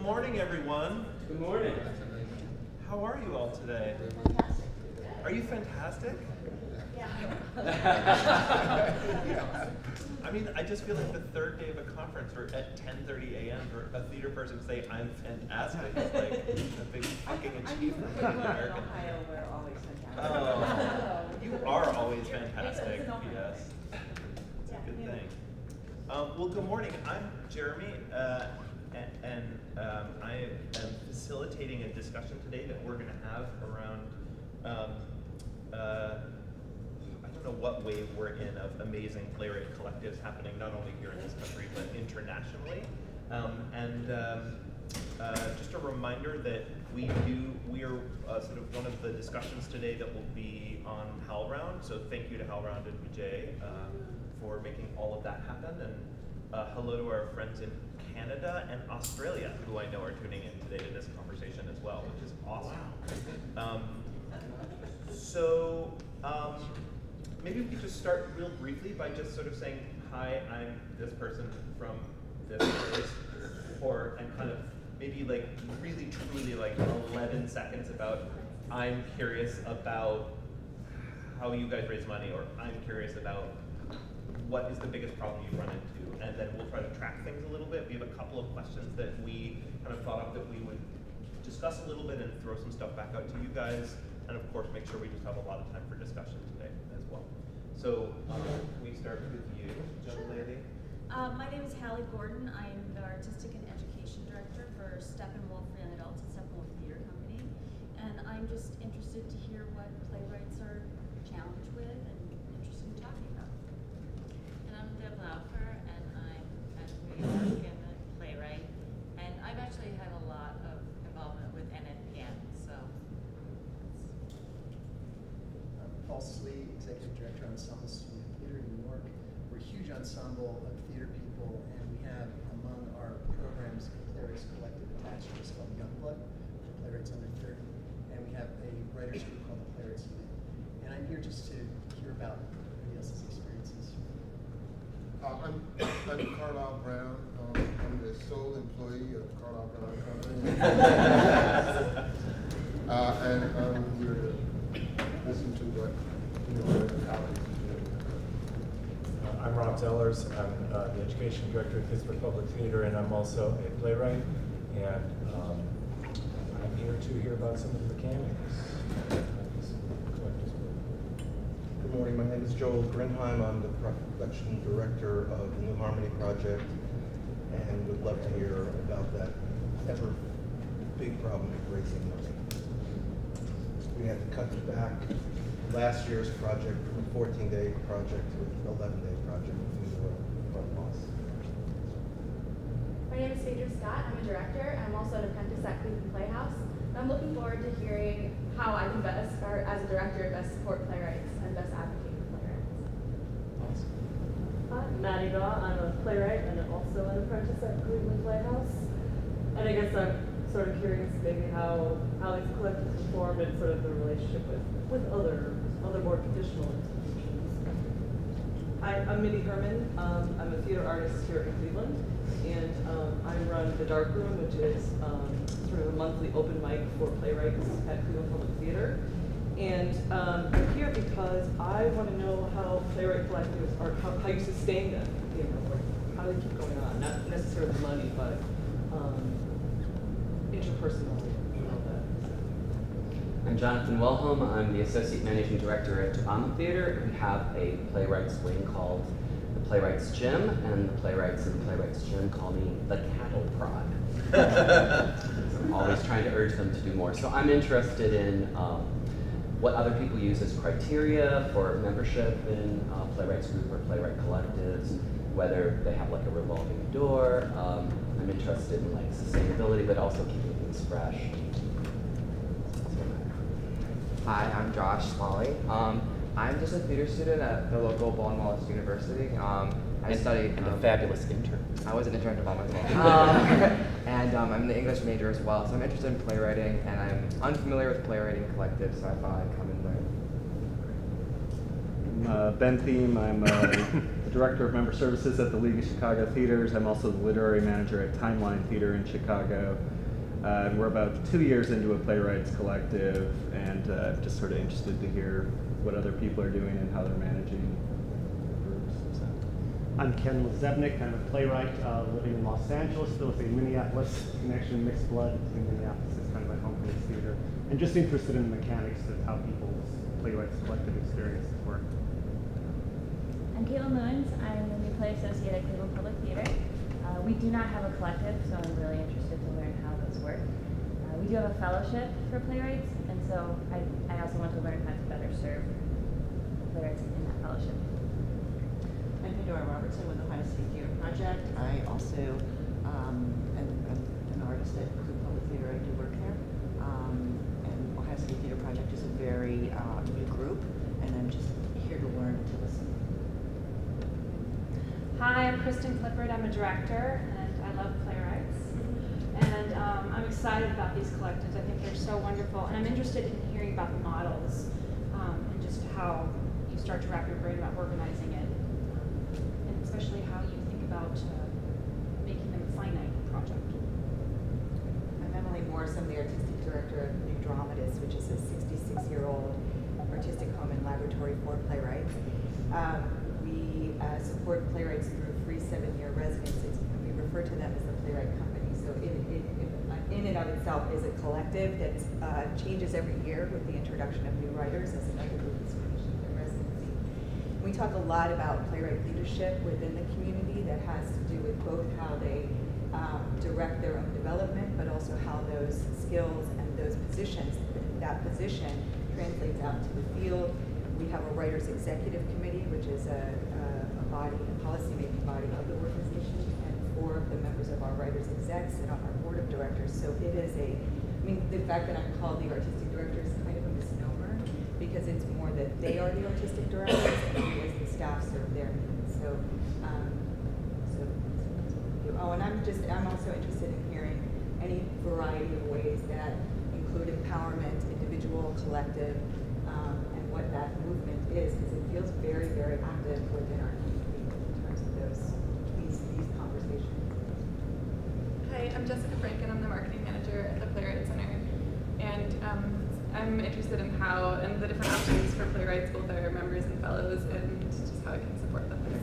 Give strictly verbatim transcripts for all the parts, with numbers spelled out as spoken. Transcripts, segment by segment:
morning, everyone. Good morning. How are you all today? Fantastic. Are you fantastic? Yeah. I mean, I just feel like the third day of a conference, or at ten thirty a m for a theater person to say, I'm fantastic, is like a big fucking achievement. I'm in Ohio, we're always fantastic. Oh, you are always fantastic, yes. It's a good thing. Um, well, good morning. I'm Jeremy, uh, and, and um, I am facilitating a discussion today that we're going to have around, um, uh, I don't know what wave we're in of amazing playwright collectives happening not only here in this country but internationally. Um, and um, uh, just a reminder that we do, we are uh, sort of one of the discussions today that will be on HowlRound. So thank you to HowlRound and Vijay uh, for making all of that happen. And uh, hello to our friends in Canada and Australia, who I know are tuning in today to this conversation as well, which is awesome. Um, so um, maybe we could just start real briefly by just sort of saying, hi, I'm this person from this place, or, and kind of maybe like really truly like eleven seconds about, I'm curious about how you guys raise money, or I'm curious about what is the biggest problem you run into, and then we'll try to track things a little bit. We have a couple of questions that we kind of thought of that we would discuss a little bit and throw some stuff back out to you guys, and of course make sure we just have a lot of time for discussion today as well. So um, can we start with you, young lady? Uh, my name is Hallie Gordon. I am the Artistic and Education Director for Steppenwolf for Young Adults at Steppenwolf Theater Company, and I'm just interested to hear what playwrights are challenged with and interested in talking about. And I'm Deb Laufer, and I'm at New York and a playwright, and I've actually had a lot of involvement with N N P M, so. I'm Paul Slee, Executive Director of Ensemble Studio Theater in New York. We're a huge ensemble of theater people, and we have among our programs a playwrights collective attached to us called Youngblood, for playwrights under thirty, and we have a writers group called the Playwrights Unit. And I'm here just to hear about everybody else's experiences. Uh, I'm, I'm Carlisle Brown. Um, I'm the sole employee of Carlisle Brown Company. uh, and I'm here to listen to what you know, my colleagues are doing. Uh, I'm Rob Zellers. I'm uh, the Education Director at Pittsburgh Public Theater, and I'm also a playwright. And um, I'm here to hear about some of the mechanics. Good morning, my name is Joel Grinheim. I'm the production director of the New Harmony Project, and would love to hear about that ever big problem of raising money. We had to cut back last year's project from a fourteen day project to an eleven day project due to a fund loss. My name is Phaedra Scott. I'm a director, and I'm also an apprentice at Cleveland Playhouse. And I'm looking forward to hearing how I can best, or as a director, best support playwrights and best advocate for playwrights. Awesome. Hi, Maddie Daw. I'm a playwright and also an apprentice at Cleveland Playhouse. And I guess I'm sort of curious maybe how, how these collectives are formed and sort of the relationship with, with other other more traditional institutions. Hi, I'm Mindy Herman. Um, I'm a theater artist here in Cleveland, and um, I run the Dark Room, which is um, sort of a monthly open mic for playwrights at Cleveland Public Theater. And um, I'm here because I want to know how playwright collectives are, how, how you sustain them, you know, like how they keep going on, not necessarily money, but um, interpersonal and all that. I'm Jonathan Wilhelm. I'm the Associate Managing Director at Drama Theater. We have a playwrights wing called the Playwrights Gym, and the playwrights in the Playwrights Gym call me the cattle prod. So I'm always trying to urge them to do more. So I'm interested in um, what other people use as criteria for membership in uh, playwrights group or playwright collectives, whether they have like a revolving door. Um, I'm interested in like sustainability, but also keeping things fresh. Hi, I'm Josh Smalley. Um, I'm just a theater student at the local Baldwin Wallace University. Um, I and, study. And um, a fabulous intern. I was an intern at Baldwin as well. um, and um, I'm the English major as well, so I'm interested in playwriting, and I'm unfamiliar with playwriting collectives, so I thought I'd come and learn. I'm uh, Ben Thiem. I'm uh, the Director of Member Services at the League of Chicago Theaters. I'm also the Literary Manager at Timeline Theater in Chicago. Uh, and we're about two years into a Playwrights Collective, and uh, just sort of interested to hear what other people are doing and how they're managing groups. So. I'm Ken Lazebnik. I'm a playwright uh, living in Los Angeles, still with a Minneapolis connection, mixed blood. In Minneapolis is kind of my home for this theater. And just interested in the mechanics of how people's Playwrights Collective experiences work. I'm Caitlin Moons. I'm the new play associate at Cleveland Public Theater. Uh, we do not have a collective, so I'm really interested to learn how those work. Uh, we do have a fellowship for playwrights, and so I, I also want to learn how to better serve playwrights in that fellowship. I'm Pandora Robertson with the Ohio State Theater Project. I also um, am, am an artist at Cleveland Public Theater. I do work there. Um, and Ohio State Theater Project is a very uh, new group, and I'm just here to learn and to listen. Hi, I'm Kristen Clifford. I'm a director, and I love playwrights. And um, I'm excited about these collectives. I think they're so wonderful, and I'm interested in hearing about the models um, and just how you start to wrap your brain about organizing it, um, and especially how you think about uh, making them a finite project. I'm Emily Morris. I'm the artistic director of New Dramatists, which is a sixty-six-year-old artistic home and laboratory for playwrights. Um, we uh, support playwrights through free seven-year residencies, and we refer to them as the Playwright Company. So it, it, it, in and of itself is a collective that uh, changes every year with the introduction of new writers as another group is finishing their residency. We talk a lot about playwright leadership within the community that has to do with both how they um, direct their own development, but also how those skills and those positions, that position translates out to the field. We have a writers executive committee, which is a, a, a body, a policy-making body of the organization, and four of the members of our writers execs sit on our board of directors. So it is a, I mean, the fact that I'm called the artistic director is kind of a misnomer, because it's more that they are the artistic directors and we as the staff serve their needs. So, um, so, so oh, and I'm just, I'm also interested in hearing any variety of ways that include empowerment, individual, collective, um, and what that movement is, because it feels very, very active within our community in terms of those these these conversations. Hi, I'm Jessica Franken. I'm the marketing manager at the Playwright Center, and um, I'm interested in how and the different options for playwrights, both our members and fellows, and just how I can support them there.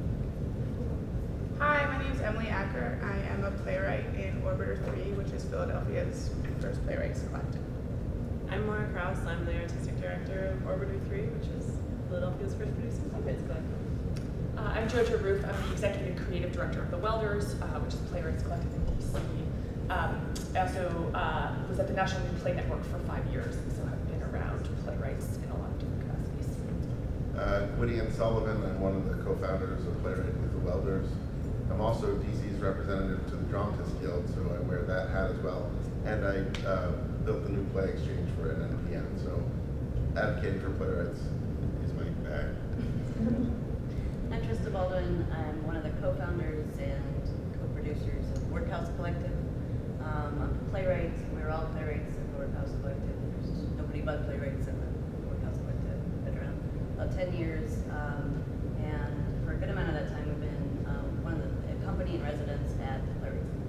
Hi, my name is Emily Acker. I am a playwright in Orbiter three, which is Philadelphia's first playwrights collective. I'm Laura Krause. I'm the artistic director of Orbiter three, which is Philadelphia's first producing playwrights collective. Uh, I'm Jojo Roof. I'm the executive and creative director of The Welders, uh, which is Playwrights Collective in D C. Um, I also uh, was at the National New Play Network for five years, so I've been around playwrights in a lot of different capacities. Uh, Woody and Sullivan. I'm one of the co-founders of Playwright with The Welders. I'm also D C's representative to the Dramatists Guild, so I wear that hat as well. And I uh, built the new play exchange for an N P M, so advocating for playwrights is my bag. I'm Trista Baldwin. I'm one of the co-founders and co-producers of Workhouse Collective. Um, I'm a playwright. We're all playwrights in the Workhouse Collective. There's nobody but playwrights in the Workhouse Collective. Been around about ten years, um, and for a good amount of that time, we've been um, one of the a company in residence at the Playwright Center.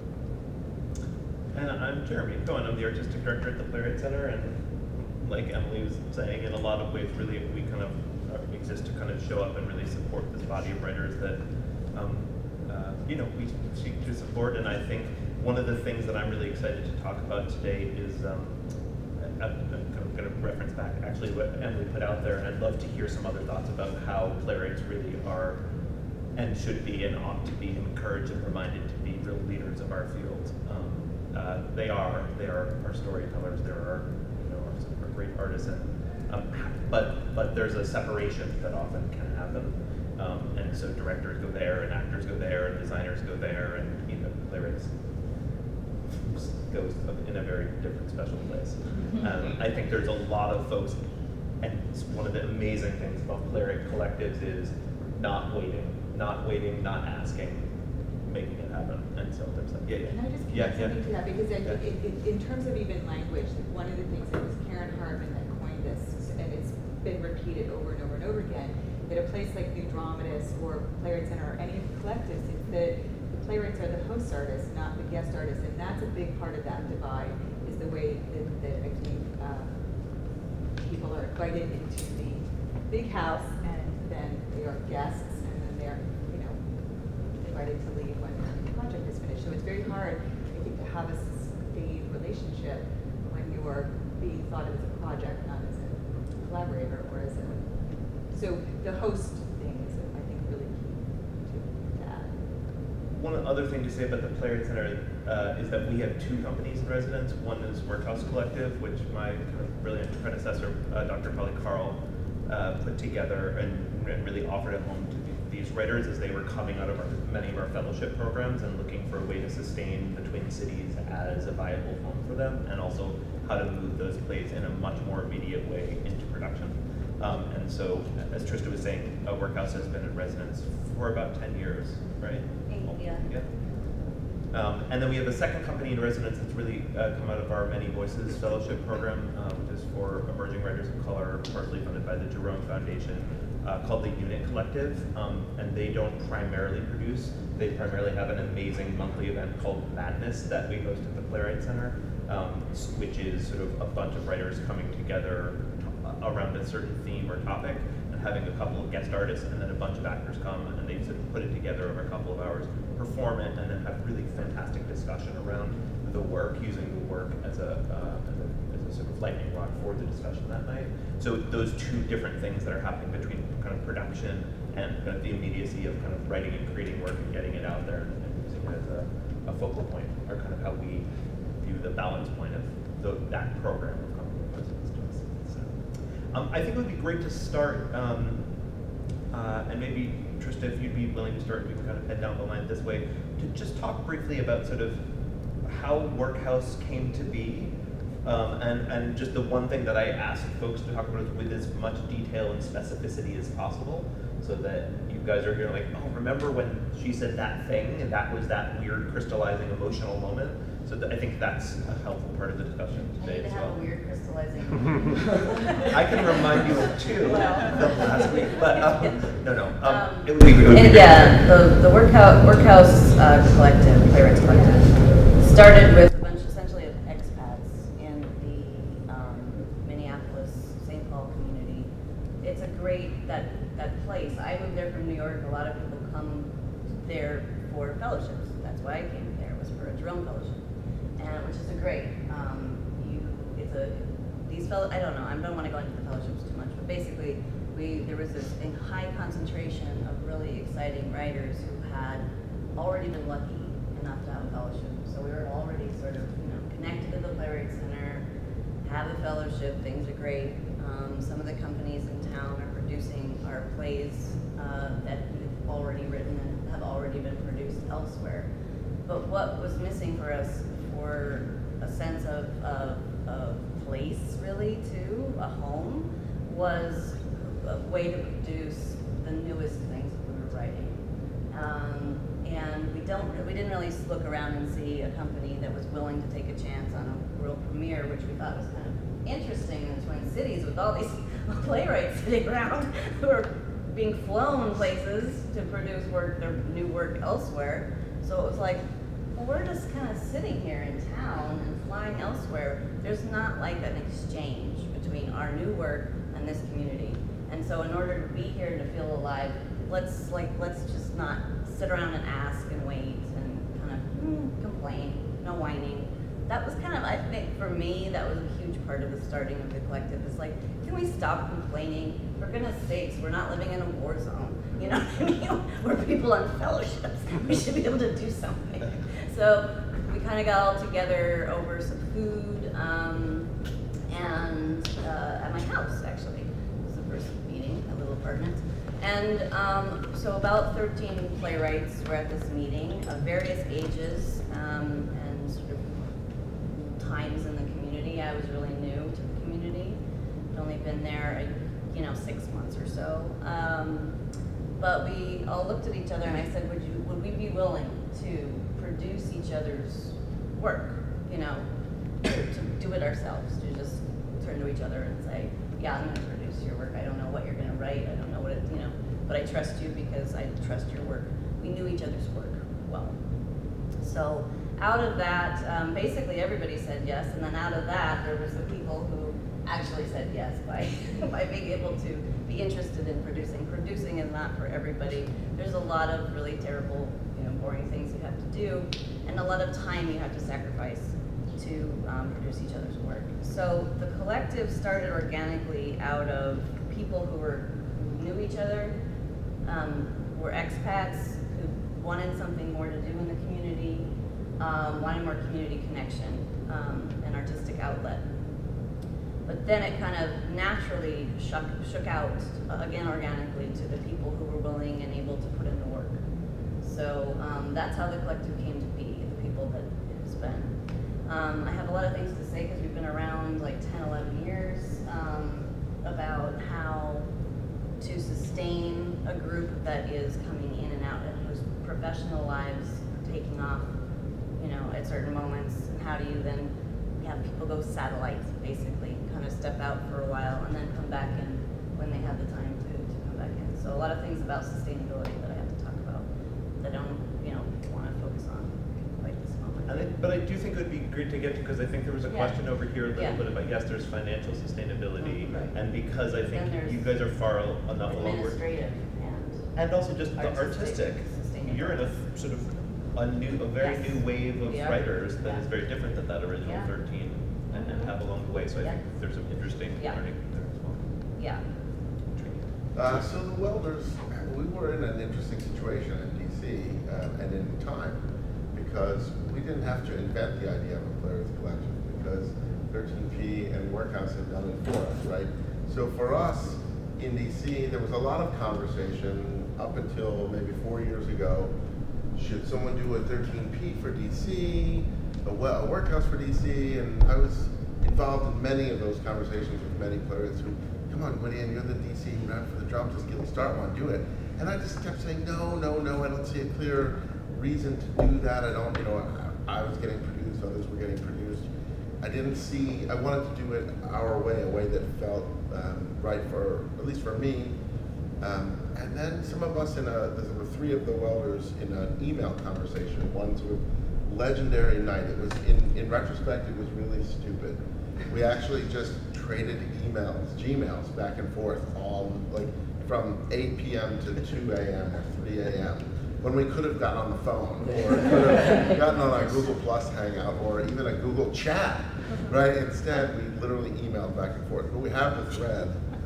And I'm Jeremy Cohen. I'm the artistic director at the Playwright Center, and like Emily was saying, in a lot of ways, really, we kind of exist to kind of show up and really support this body of writers that, um, uh, you know, we seek to support. And I think one of the things that I'm really excited to talk about today is, um, I, I'm kind of going to reference back actually what Emily put out there, and I'd love to hear some other thoughts about how playwrights really are and should be and ought to be encouraged and reminded to be real leaders of our field. Um, uh, they are, they are our storytellers, they're our, you know, our, our great artists, and, um, but but there's a separation that often can happen, um, and so directors go there, and actors go there, and designers go there, and you know, playwrights goes in a very different special place. Um, I think there's a lot of folks, and one of the amazing things about playwright collectives is not waiting, not waiting, not asking, making it happen. And so there's like, yeah, yeah. Can I just yeah, add yeah. something to that? Because I yeah. think it, it, in terms of even language, one of the things that was Karen Hartman that coined this, and it's been repeated over and over and over again, that a place like New Dramatists or Playwright Center or any of the collectives, it's that the playwrights are the host artists, not the guest artists, and that's a big part of that divide, is the way that, that I think uh, people are invited into the big house, and then they are guests, and then they're, you know, invited to leave when the project is finished. So it's very hard, I think, to have a sustained relationship when you are being thought of as a project, not as a collaborator or as a. So the host thing is, I think, really key to, to add. One other thing to say about the Playwright Center uh, is that we have two companies in residence. One is Workhouse Collective, which my kind of brilliant predecessor, uh, Doctor Polly Carl, uh, put together and, and really offered a home to these writers as they were coming out of our, many of our fellowship programs and looking for a way to sustain the Twin Cities as a viable home for them, and also how to move those plays in a much more immediate way into production. Um, and so, as Trista was saying, uh, Workhouse has been in residence for about ten years, right? Eight, yeah. Yeah. Um, and then we have a second company in residence that's really uh, come out of our Many Voices Fellowship Program, uh, which is for emerging writers of color, partially funded by the Jerome Foundation, uh, called the Unit Collective. Um, and they don't primarily produce, they primarily have an amazing monthly event called Madness that we host at the Playwright Center, um, which is sort of a bunch of writers coming together around a certain theme or topic, and having a couple of guest artists, and then a bunch of actors come, and they sort of put it together over a couple of hours, perform it, and then have really fantastic discussion around the work, using the work as a, uh, as a, as a sort of lightning rod for the discussion that night. So those two different things that are happening between kind of production and kind of the immediacy of kind of writing and creating work and getting it out there and, and using it as a, a focal point are kind of how we view the balance point of the, that program of coming to residence to us. So, um, I think it would be great to start, um, uh, and maybe Trista, if you'd be willing to start, we can kind of head down the line this way, to just talk briefly about sort of how Workhouse came to be, um, and, and just the one thing that I ask folks to talk about is with as much detail and specificity as possible, so that you guys are here like, oh, remember when she said that thing, and that was that weird crystallizing emotional moment? So that, I think that's a helpful part of the discussion today I need to as have well. a weird crystallizing moment. I can remind you of two Well. from last week, but um, no, no. Um, Um, it would be, it would be and great. yeah, the, the Workhouse, workhouse uh, Collective, Playwrights Collective, started with a bunch essentially of expats in the um, Minneapolis, Saint Paul community. It's a great, that, that place. I moved there from New York. A lot of people come there for fellowships. That's why I came there, was for a Jerome Fellowship. And, which is a great, um, you, it's a, these fellow, I don't know, I don't want to go into the fellowships too much, but basically, we, there was this in high concentration of really exciting writers who had already been lucky enough to have a fellowship. So we were already sort of, you know, connected to the Playwright Center, have a fellowship, things are great. Um, some of the companies in town are producing our plays uh, that we've already written and have already been produced elsewhere. But what was missing for us, for a sense of, of, of place, really, too, a home, was a way to produce the newest things that we were writing. Um, and we don't, we didn't really look around and see a company that was willing to take a chance on a world premiere, which we thought was kind of interesting in the Twin Cities with all these playwrights sitting around who are being flown places to produce work, their new work elsewhere. So it was like, well, we're just kind of sitting here in town and flying elsewhere. There's not like an exchange between our new work and this community. And so in order to be here and to feel alive, let's like let's just not sit around and ask and wait and kind of mm, complain, no whining. That was kind of, I think for me, that was a huge part of the starting of the collective. It's like, can we stop complaining? For goodness sakes, we're not living in a war zone. You know what I mean? We're people on fellowships. We should be able to do something. So we kind of got all together over some food um, and uh, at my house, actually. It was the first meeting, a little apartment. And um, so about thirteen playwrights were at this meeting of various ages um, and sort of times in the community. I was really new to the community. I'd only been there, you know, six months or so. Um, but we all looked at each other and I said, would you, would we be willing to produce each other's work, you know, to, to do it ourselves, to just turn to each other and say, yeah, I'm gonna produce your work. I don't know what you're gonna write. I don't know what it, you know, but I trust you because I trust your work. We knew each other's work well. So out of that, um, basically everybody said yes, and then out of that, there was the people who actually said yes by, by being able to be interested in producing. Producing is not for everybody. There's a lot of really terrible, you know, boring things you have to do, and a lot of time you have to sacrifice to um, produce each other's work. So the collective started organically out of people who were who knew each other, um, were expats who wanted something more to do in the community, um, wanted more community connection um, and artistic outlet. But then it kind of naturally shook, shook out, uh, again organically, to the people who were willing and able to put in the work. So um, that's how the collective came to be, the people that it has been. Um, I have a lot of things to say because we've been around like ten, eleven years um, about how to sustain a group that is coming in and out and whose professional lives are taking off, you know, at certain moments. And how do you then have people go satellite, basically, kind of step out for a while and then come back in when they have the time to, to come back in. So a lot of things about sustainability that I have to talk about that I don't, you know, want to focus on right this moment. And I, but I do think it would be great to get to, because I think there was a Yeah. question over here a little Yeah. bit about, yes, there's financial sustainability, Mhm, right. and because I Then think there's you guys are far enough along. where- Administrative and And also just the artistic artistic, sustainability. you're in a f- sort of a new, a very Yes. new wave of We are. writers that Yeah. is very different than that original Yeah. thirteen and, and have along the way. So I Yeah. think there's some interesting Yeah. learning there as well. yeah. Uh, so the Welders, we were in an interesting situation in D C uh, and in time because we didn't have to invent the idea of a Playwrights Collective because thirteen P and Workhouse had done it for us, right? So for us in D C, there was a lot of conversation up until maybe four years ago. Should someone do a thirteen P for D C, a, well, a Workhouse for D C? And I was involved in many of those conversations with many playwrights who, come on, Gwydion, you're the D C rep for the Dramatists Guild, start one, do it. And I just kept saying, no, no, no, I don't see a clear reason to do that. I don't, you know, I, I was getting produced, others were getting produced. I didn't see, I wanted to do it our way, a way that felt um, right for, at least for me. Um, and then some of us in a, there were three of the Welders in an email conversation, one sort of legendary night. It was, in, in retrospect, it was really stupid. We actually just traded emails, Gmails, back and forth all, like, from eight P M to two A M or three A M when we could have gotten on the phone or could have gotten on a Google Plus hangout or even a Google chat, right? Instead, we literally emailed back and forth. But we have the thread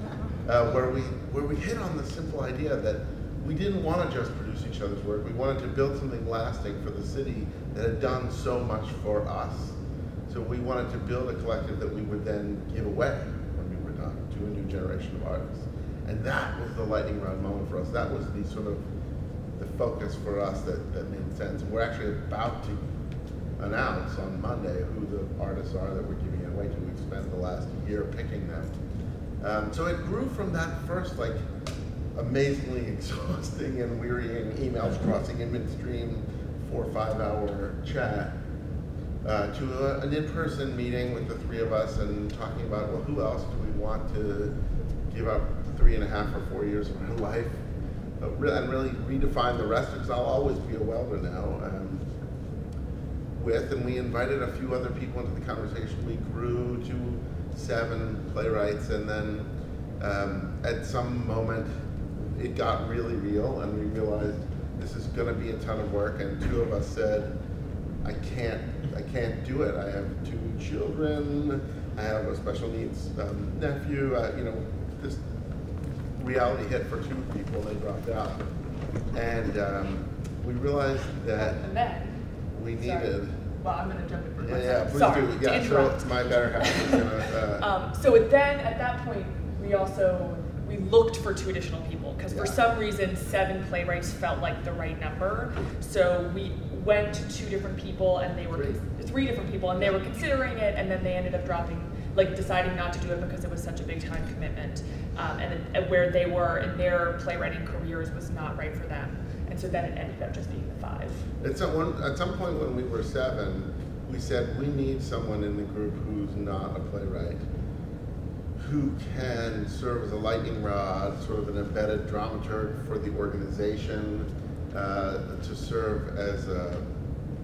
uh, where we where we hit on the simple idea that we didn't want to just produce each other's work. We wanted to build something lasting for the city that had done so much for us. So we wanted to build a collective that we would then give away when we were done to a new generation of artists. And that was the lightning round moment for us. That was the sort of the focus for us that, that made sense. And we're actually about to announce on Monday who the artists are that we're giving it away to. We've spent the last year picking them. Um, so it grew from that first like amazingly exhausting and wearying emails crossing in midstream, four or five hour chat, uh, to a, an in-person meeting with the three of us and talking about, well, who else do we want to give up three and a half or four years of our life uh, and really redefine the rest, because I'll always be a welder now, um, with, and we invited a few other people into the conversation. We grew to seven playwrights, and then um, at some moment it got really real and we realized this is going to be a ton of work, and two of us said, I can't, I can't do it. I have two children, I have a special needs um, nephew, uh, you know, this reality hit for two people, they dropped out. And um, we realized that And then, we sorry. needed. Well, I'm gonna jump in for Yeah, one yeah, second. please Sorry, do. to Yeah, interrupt. so my better half is gonna. Uh, Um, so then, at that point, we also, we looked for two additional people, because for Yeah. some reason, seven playwrights felt like the right number. So we went to two different people, and they were, Three. three different people, and they were considering it, and then they ended up dropping, like deciding not to do it because it was such a big time commitment. Um, and, it- and where they were in their playwriting careers was not right for them. And so then it ended up just being the five. At some, one, at some point when we were seven, we said we need someone in the group who's not a playwright, who can serve as a lightning rod, sort of an embedded dramaturg for the organization, uh, to serve as a,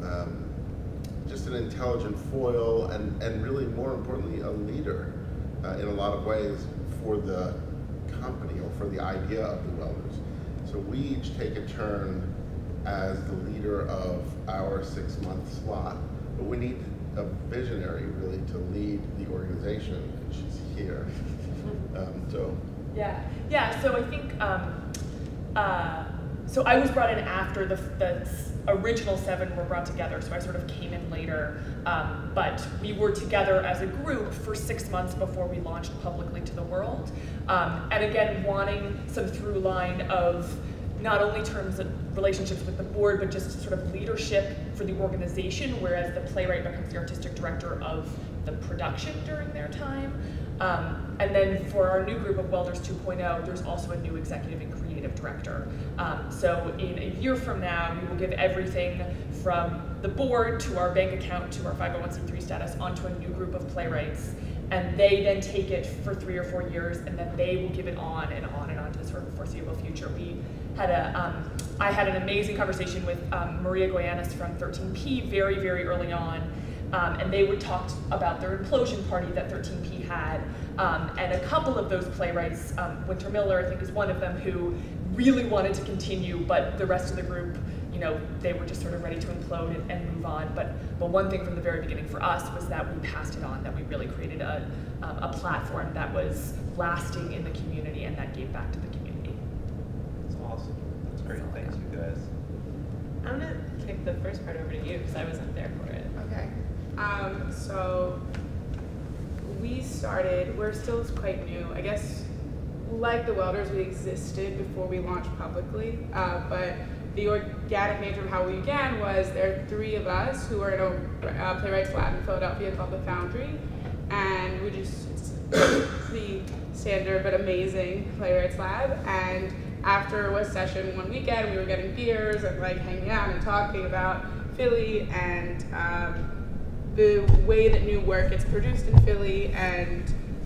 um, just an intelligent foil, and, and really more importantly, a leader uh, in a lot of ways for the company or for the idea of the Welders. So we each take a turn as the leader of our six-month slot, but we need a visionary really to lead the organization, and she's here. Um, so yeah, yeah. So I think um, uh, so I was brought in after the the original seven were brought together, so I sort of came in later. Um, but we were together as a group for six months before we launched publicly to the world. Um, and again, wanting some through line of not only terms of relationships with the board, but just sort of leadership for the organization, whereas the playwright becomes the artistic director of the production during their time. Um, and then for our new group of Welders two point oh, there's also a new executive and creative director. Um, so in a year from now, we will give everything from the board to our bank account to our five oh one c three status onto a new group of playwrights. And they then take it for three or four years, and then they will give it on and on and on to the sort of foreseeable future. We had a, um, I had an amazing conversation with um, Maria Goyanis from thirteen P very, very early on, um, and they would talk about their implosion party that thirteen P had, um, and a couple of those playwrights, um, Winter Miller I think is one of them, who really wanted to continue, but the rest of the group, you know, they were just sort of ready to implode and, and move on. But but one thing from the very beginning for us was that we passed it on, that we really created a, um, a platform that was lasting in the community and that gave back to the community. That's awesome. That's great. Thanks, you guys. I'm gonna kick the first part over to you because I wasn't there for it. Okay. Um, so we started, we're still quite new. I guess like the Welders, we existed before we launched publicly, uh, but the organic nature of how we began was there are three of us who are in a uh, Playwrights Lab in Philadelphia called the Foundry, and we just, it's the standard but amazing Playwrights Lab. And after a session one weekend, we were getting beers and like hanging out and talking about Philly and um, the way that new work gets produced in Philly, and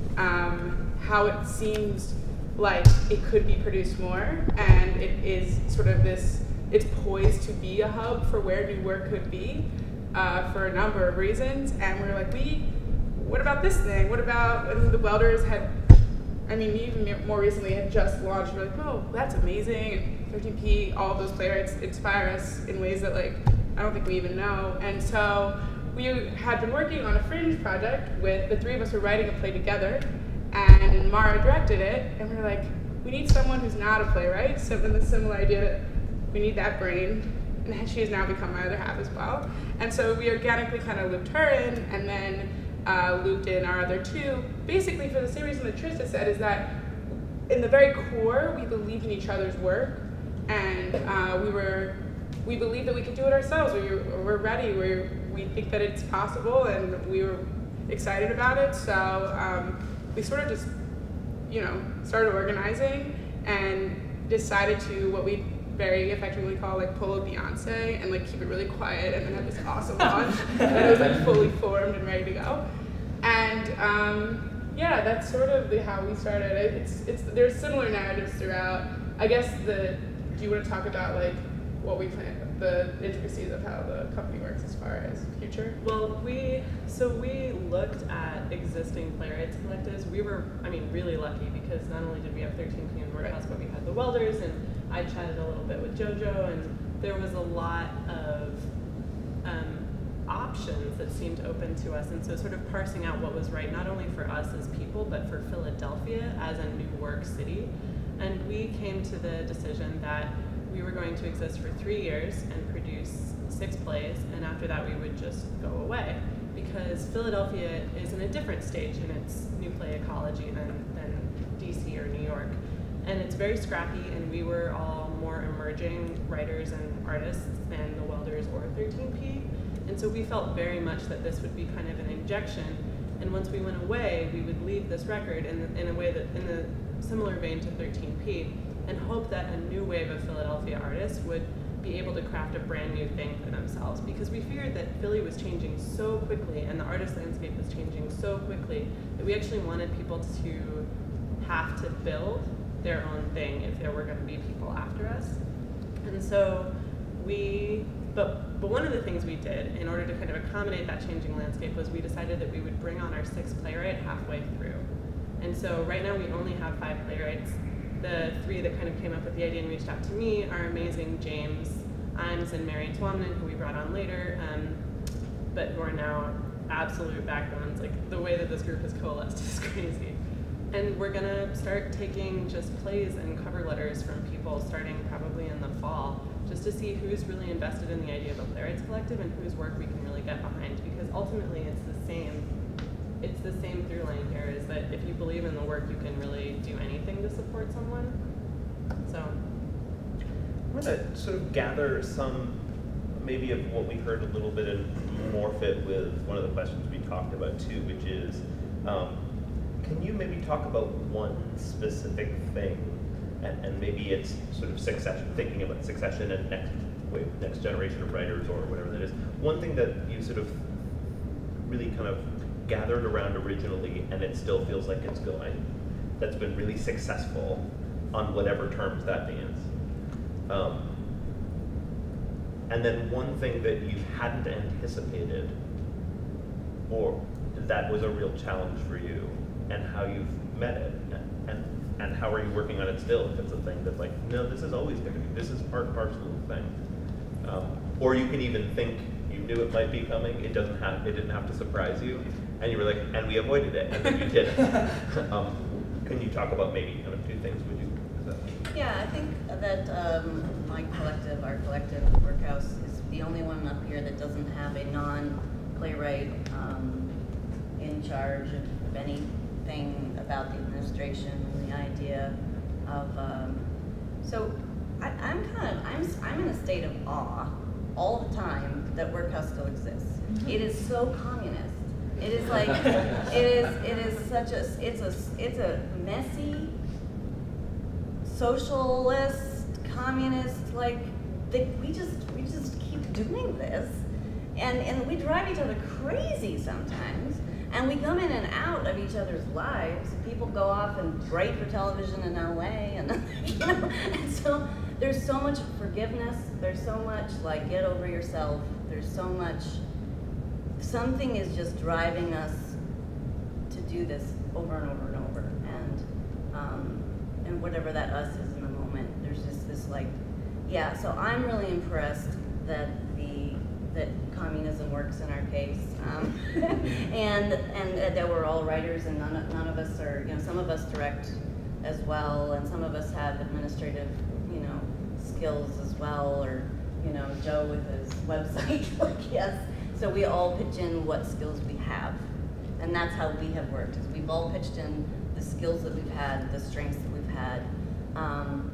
um, how it seems like it could be produced more, and it is sort of this, it's poised to be a hub for where new work could be uh, for a number of reasons. And we were like, we, what about this thing? What about, and the Welders had, I mean, even more recently had just launched, we're like, oh, that's amazing. thirteen P, all of those playwrights inspire us in ways that like, I don't think we even know. And so we had been working on a fringe project with, the three of us were writing a play together, and Mara directed it, and we were like, we need someone who's not a playwright, something the similar idea that we need that brain, and she has now become my other half as well. And so we organically kind of looped her in, and then uh, looped in our other two, basically for the same reason that Trista said, is that in the very core, we believed in each other's work, and uh, we were, we believed that we could do it ourselves. We were, we're ready, we're, we think that it's possible, and we were excited about it, so um, we sort of just, you know, started organizing and decided to, what we very effectively call like pull a Beyonce and like keep it really quiet, and then have this awesome launch that was like fully formed and ready to go. And um, yeah, that's sort of the, how we started. It's, it's, there's similar narratives throughout. I guess the, do you want to talk about like what we plan, the intricacies of how the company works as far as future? Well, we, so we looked at existing playwrights collectives. We were, I mean, really lucky because not only did we have thirteen P in Workhouse, but we had the Welders, and I chatted a little bit with JoJo, and there was a lot of um, options that seemed open to us. And so sort of parsing out what was right, not only for us as people, but for Philadelphia as a new work city. And we came to the decision that we were going to exist for three years and produce six plays, and after that we would just go away, because Philadelphia is in a different stage in its new play ecology than, than D C or New York. And it's very scrappy, and we were all more emerging writers and artists than the Welders or thirteen P. And so we felt very much that this would be kind of an injection, and once we went away, we would leave this record in, the, in a way that, in the similar vein to thirteen P, and hope that a new wave of Philadelphia artists would be able to craft a brand new thing for themselves. Because we figured that Philly was changing so quickly, and the artist landscape was changing so quickly, that we actually wanted people to have to build their own thing if there were going to be people after us. And so we but, but one of the things we did in order to kind of accommodate that changing landscape was we decided that we would bring on our sixth playwright halfway through. And so right now we only have five playwrights. The three that kind of came up with the idea and reached out to me are amazing James Imes and Mary Twomnan, who we brought on later, um, but who are now absolute backbones. Like, the way that this group has coalesced is crazy. And we're gonna start taking just plays and cover letters from people starting probably in the fall, just to see who's really invested in the idea of a Playwrights Collective and whose work we can really get behind, because ultimately it's the same it's the same through line here, is that if you believe in the work, you can really do anything to support someone. So I'm gonna sort of gather some maybe of what we heard a little bit and morph it with one of the questions we talked about too, which is, um, can you maybe talk about one specific thing, and, and maybe it's sort of succession, thinking about succession and next wave, next generation of writers or whatever that is. One thing that you sort of really kind of gathered around originally and it still feels like it's going, that's been really successful on whatever terms that means. Um, and then one thing that you hadn't anticipated or that was a real challenge for you, and how you've met it, and, and, and how are you working on it still if it's a thing that's like, no, this is always going to be, this is part and parcel of the thing. Um, or you can even think you knew it might be coming, it doesn't have, it didn't have to surprise you, and you were like, and we avoided it, and then you did it. um, can you talk about maybe kind of two things, would you? Is that... Yeah, I think that um, my collective, our collective Workhouse, is the only one up here that doesn't have a non-playwright um, in charge of anything about the administration and the idea of, um, so I, I'm kind of, I'm, I'm in a state of awe all the time that Workhouse still exists. It is so communist. It is like, it is, it is such a, it's a, it's a messy, socialist, communist, like, they, we just, we just keep doing this. And, and we drive each other crazy sometimes. And we come in and out of each other's lives. People go off and write for television in L A, and, you know, and so there's so much forgiveness. There's so much like get over yourself. There's so much. Something is just driving us to do this over and over and over, and um, and whatever that us is in the moment. There's just this like, yeah. So I'm really impressed that the that communism works in our case, um, and and uh, that we're all writers, and none of, none of us are, you know, some of us direct as well, and some of us have administrative, you know, skills as well, or, you know, Joe with his website, like, yes. So we all pitch in what skills we have, and that's how we have worked, is we've all pitched in the skills that we've had, the strengths that we've had. Um,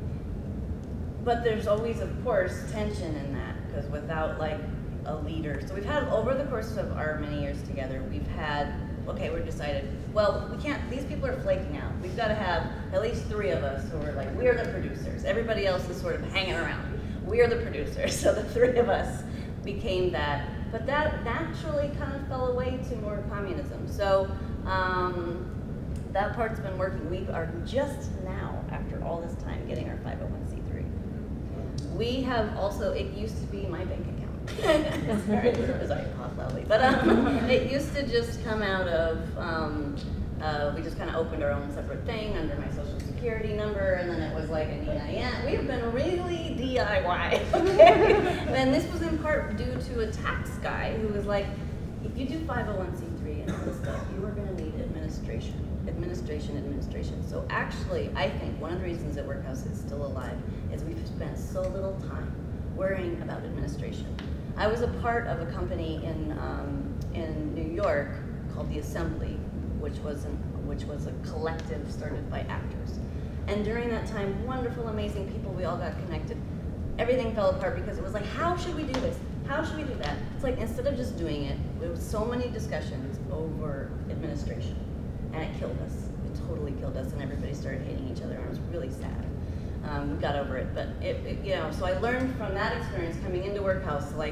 but there's always, of course, tension in that, because without like a leader, so we've had, over the course of our many years together, we've had, okay, we're decided, well, we can't, these people are flaking out. We've got to have at least three of us who are like, we are the producers. Everybody else is sort of hanging around. We are the producers, so the three of us became that. But that naturally kind of fell away to more communism. So um, that part's been working. We are just now, after all this time, getting our five oh one c three. We have also, it used to be my bank account. Sorry, sorry, cough loudly. But um, it used to just come out of, um, uh, we just kind of opened our own separate thing under my social security number, and then it was like an E I N. We've been really D I Y, okay? And this was in part due to a tax guy who was like, if you do five oh one c three and all this stuff, you are gonna need administration, administration, administration. So actually, I think one of the reasons that Workhouse is still alive is we've spent so little time worrying about administration. I was a part of a company in, um, in New York called The Assembly, which was, an, which was a collective started by actors. And during that time, wonderful, amazing people, we all got connected. Everything fell apart because it was like, how should we do this? How should we do that? It's like, instead of just doing it, there was so many discussions over administration, and it killed us. It totally killed us, and everybody started hating each other, and it was really sad. Um, we got over it, but it, it, you know, so I learned from that experience coming into Workhouse, like,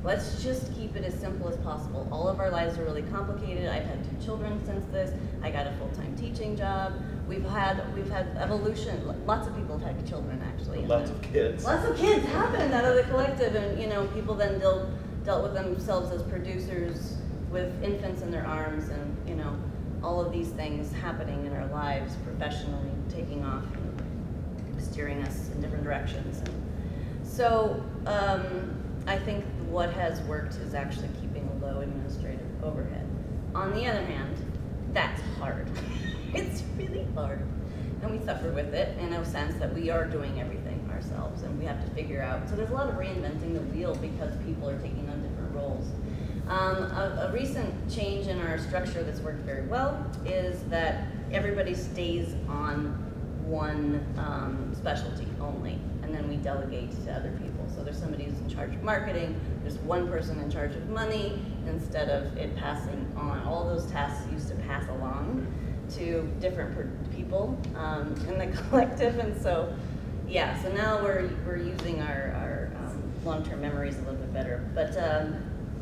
let's just keep it as simple as possible. All of our lives are really complicated. I've had two children since this. I got a full-time teaching job. We've had we've had evolution. Lots of people have had children, actually. Lots of kids. Lots of kids happen out of the collective, and you know, people then dealt dealt with themselves as producers with infants in their arms, and you know, all of these things happening in our lives professionally, taking off and steering us in different directions. And so um, I think what has worked is actually keeping a low administrative overhead. On the other hand, that's hard. It's really hard. And we suffer with it in a sense that we are doing everything ourselves, and we have to figure out. So there's a lot of reinventing the wheel because people are taking on different roles. Um, a, a recent change in our structure that's worked very well is that everybody stays on one um, specialty only, and then we delegate to other people. So there's somebody who's in charge of marketing, there's one person in charge of money, instead of it passing on. All those tasks used to pass along to different per people um, in the collective, and so yeah, so now we're, we're using our, our um, long-term memories a little bit better. But um,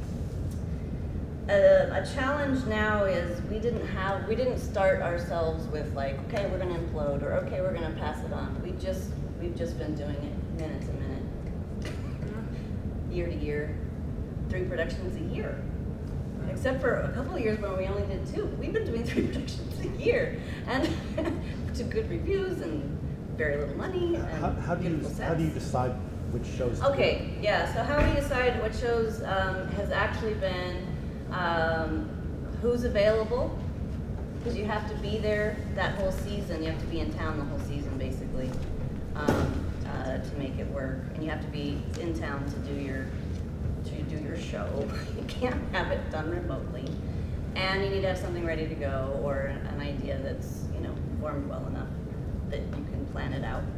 a, a challenge now is we didn't have, we didn't start ourselves with like, okay, we're gonna implode, or okay, we're gonna pass it on. We just, we've just been doing it minute to minute, year to year, three productions a year. Except for a couple of years when we only did two. We've been doing three productions a year, and to good reviews and very little money. And how, how do you beautiful sets. how do you decide which shows? to Okay, yeah. So how we decide what shows um, has actually been um, who's available, because you have to be there that whole season. You have to be in town the whole season, basically, um, uh, to make it work, and you have to be in town to do your. to do your show. You can't have it done remotely. And you need to have something ready to go, or an idea that's, you know, formed well enough that you can plan it out.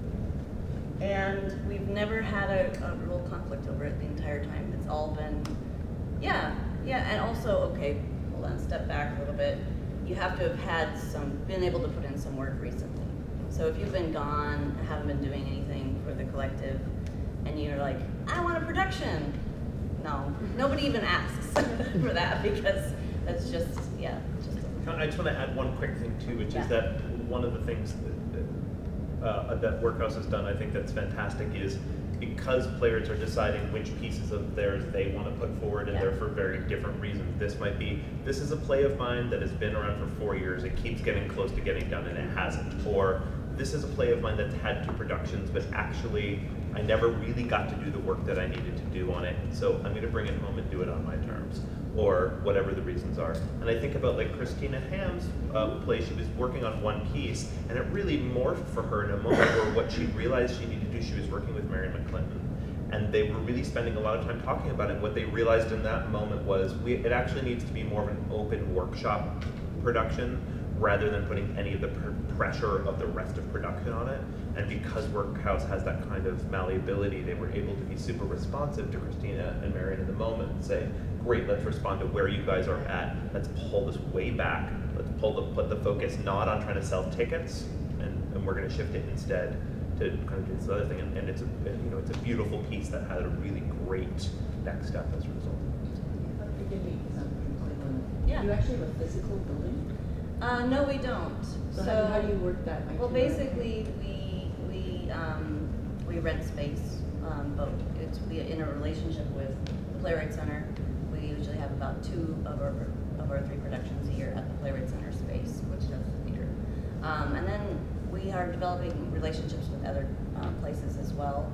And we've never had a, a real conflict over it the entire time. It's all been, yeah, yeah, and also, okay, hold on, step back a little bit. You have to have had some, been able to put in some work recently. So if you've been gone, haven't been doing anything for the collective, and you're like, I want a production. No, nobody even asks for that, because that's just, yeah. Just I just want to add one quick thing too, which yeah. is that one of the things that, that, uh, that Workhouse has done, I think that's fantastic, is because players are deciding which pieces of theirs they want to put forward, and yeah. they're for very different reasons. This might be, this is a play of mine that has been around for four years, it keeps getting close to getting done and it hasn't. Or this is a play of mine that's had two productions, but actually I never really got to do the work that I needed to do on it, so I'm going to bring it home and do it on my terms, or whatever the reasons are. And I think about like Christina Ham's uh, play. She was working on one piece, and it really morphed for her in a moment where what she realized she needed to do, she was working with Marion McClinton, and they were really spending a lot of time talking about it. What they realized in that moment was we, it actually needs to be more of an open workshop production, rather than putting any of the pr pressure of the rest of production on it. And because Workhouse has that kind of malleability, they were able to be super responsive to Christina and Marion in the moment and say, great, let's respond to where you guys are at. Let's pull this way back. Let's pull the, put the focus not on trying to sell tickets, and, and we're gonna shift it instead to kind of do this other thing. And, and it's a, you know, it's a beautiful piece that had a really great next step as a result. Forgive me, because I'm completely. Yeah. You actually have a physical building? Uh, no, we don't. So, So, how, how do you work that? Well, basically, we we um, we rent space, um, but it's we in a relationship with the Playwright Center. We usually have about two of our of our three productions a year at the Playwright Center space, which does the theater. Um, and then we are developing relationships with other uh, places as well.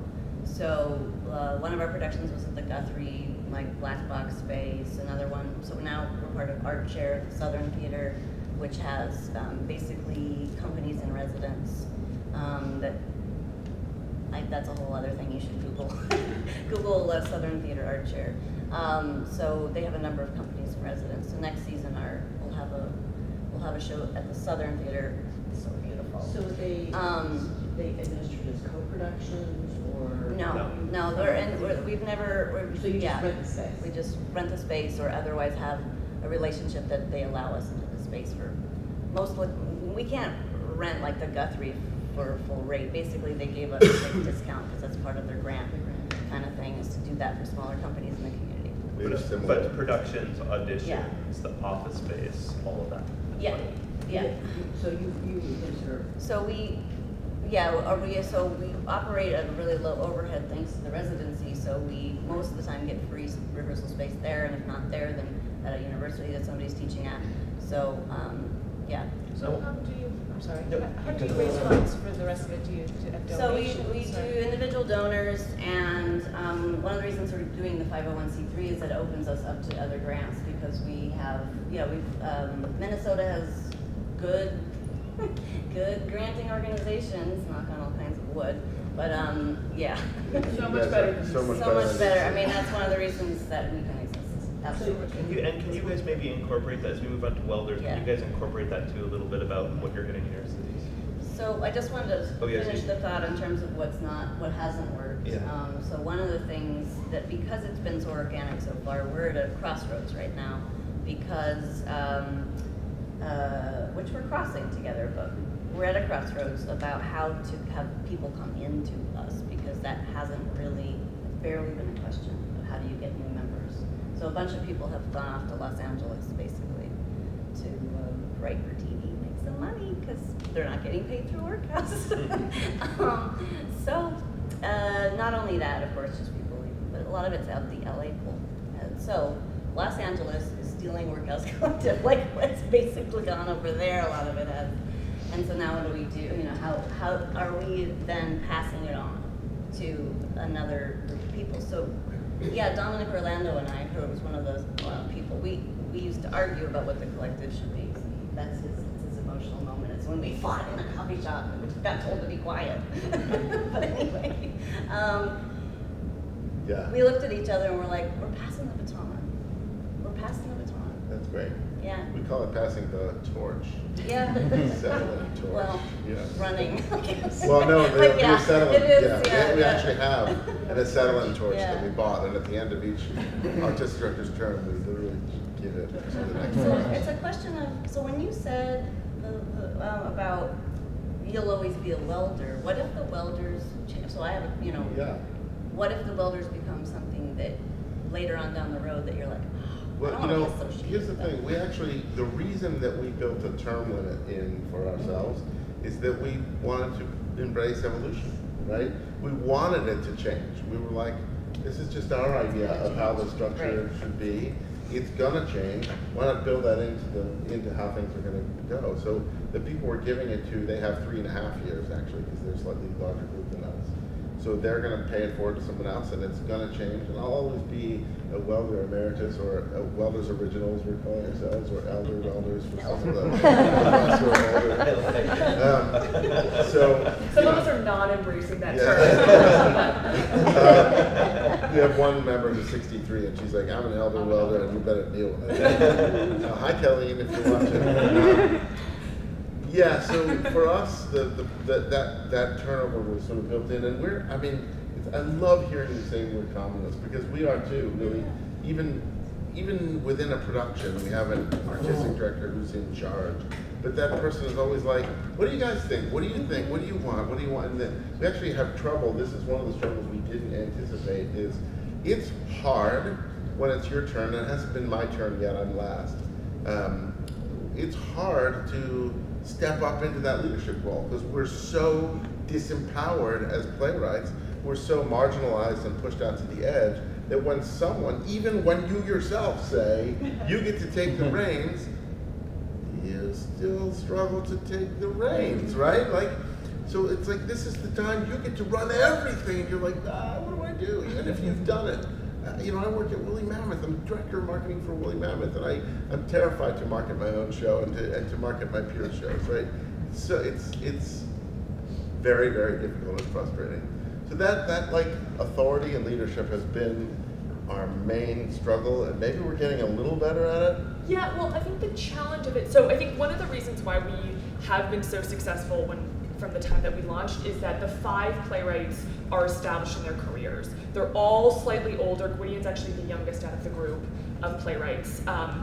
So uh, one of our productions was at the Guthrie, like Black Box space. Another one. So now we're part of Art Chair at the Southern Theater, which has um, basically companies in residence um, that, I, that's a whole other thing you should Google. Google uh, Southern Theater Art Chair. Um, so they have a number of companies in residence. So next season our, we'll have a we'll have a show at the Southern Theater. It's so beautiful. So they um, they administered as co-productions, or no, no, no they're in, we're, we've never. We're, so you yeah, just rent the space. We just rent the space, or otherwise have a relationship that they allow us into the space for. Mostly, we can't rent like the Guthrie for full rate. Basically, they gave us a big discount because that's part of their grant kind of thing, is to do that for smaller companies in the community. But, but productions, auditions, Yeah. the office space, all of that. Yeah, yeah. So you, you serve. So we, yeah, or we, so we operate at a really low overhead thanks to the residency, so we most of the time get free rehearsal space there, and if not there, then at a university that somebody's teaching at. So, um, yeah. So how do you, I'm sorry, how do you raise funds for the rest of it? Do you do you have So we, donations? we do or- individual donors, and um, one of the reasons we're doing the five oh one c three is that it opens us up to other grants, because we have, you know, we've, um, Minnesota has good, good granting organizations, knock on all kinds of wood, but um, yeah. So much better than So this. much better. better. I mean, that's one of the reasons that we can exist. Absolutely. Can you, and can you guys maybe incorporate that as we move on to welders? Yeah. Can you guys incorporate that too a little bit about what you're getting in your cities? So I just wanted to Oh, yes, finish you- the thought in terms of what's not, what hasn't worked. Yeah. Um, so one of the things that, because it's been so organic so far, we're at a crossroads right now, because, um, uh, which we're crossing together, but we're at a crossroads about how to have people come into us, because that hasn't really, barely been a question of how do you get new members. So a bunch of people have gone off to Los Angeles, basically, to um, write for T V, make some money, because they're not getting paid through Workhouse. um, so, uh, not only that, of course, just people leaving, but a lot of it's out the L A pool. And so, Los Angeles is stealing Workhouse Collective, like what's basically gone over there, a lot of it has. And so now what do we do? You know, how, how are we then passing it on to another group of people? So, yeah, Dominic Orlando and I, who was one of those uh, people, we, we used to argue about what the collective should be. That's his, his emotional moment. It's when we fought in a coffee shop and we got told to be quiet. But anyway, um, Yeah. we looked at each other and we're like, we're passing the baton. We're passing the baton. That's great. Yeah. We call it passing the torch. Yeah. Settling torch. Well, yeah. running, I guess. Well, no, the, But the yeah, settling, it is, yeah, yeah, we, we yeah. actually have an acetylene torch Yeah. that we bought, and at the end of each artistic director's term, we literally give it to the next So one. it's a question of, so when you said the, the, um, about you'll always be a welder, what if the welders change? So I have, a, you know, Yeah. what if the welders become something that later on down the road that you're like, oh, I Well, don't you want know, to be associated here's the with that. thing, we actually, the reason that we built a term limit in for ourselves is that we wanted to embrace evolution, right? We wanted it to change. We were like, this is just our idea of how the structure should be. It's gonna change. Why not build that into the into how things are gonna go? So the people we're giving it to, they have three and a half years actually, because they're a slightly larger group than us. So they're gonna pay it forward to someone else, and it's gonna change. And I'll always be a welder emeritus, or a welders originals, we're calling ourselves, or elder welders for some of the of us who are older. Um, so Some you of know, us are not embracing that yeah. term. uh, we have one member who's sixty-three, and she's like, I'm an elder welder, and you better deal with it. uh, hi, Kelly, if you want to. Um, yeah, so for us, the, the, the, that that turnover was sort of built in, and we're, I mean, it's, I love hearing you say we're communists, because we are too, really. Even even within a production, we have an artistic director who's in charge, but that person is always like, what do you guys think? What do you think? What do you want? What do you want? And then we actually have trouble. This is one of the struggles we didn't anticipate. Is it's hard when it's your turn, and it hasn't been my turn yet. I'm last. Um, it's hard to step up into that leadership role because we're so disempowered as playwrights. We're so marginalized and pushed out to the edge that when someone, even when you yourself say you get to take the reins, you still struggle to take the reins, right? Like, so it's like this is the time you get to run everything. And you're like, ah, what do I do? Even if you've done it. Uh, you know, I work at Woolly Mammoth. I'm director of marketing for Woolly Mammoth, and I, I'm terrified to market my own show and to, and to market my peers' shows, right? So it's it's very, very difficult and frustrating. So that, that like authority and leadership has been our main struggle, and maybe we're getting a little better at it. Yeah, well, I think the challenge of it, so I think one of the reasons why we have been so successful when from the time that we launched is that the five playwrights are established in their careers. They're all slightly older. Gwydion's actually the youngest out of the group. of playwrights. Um,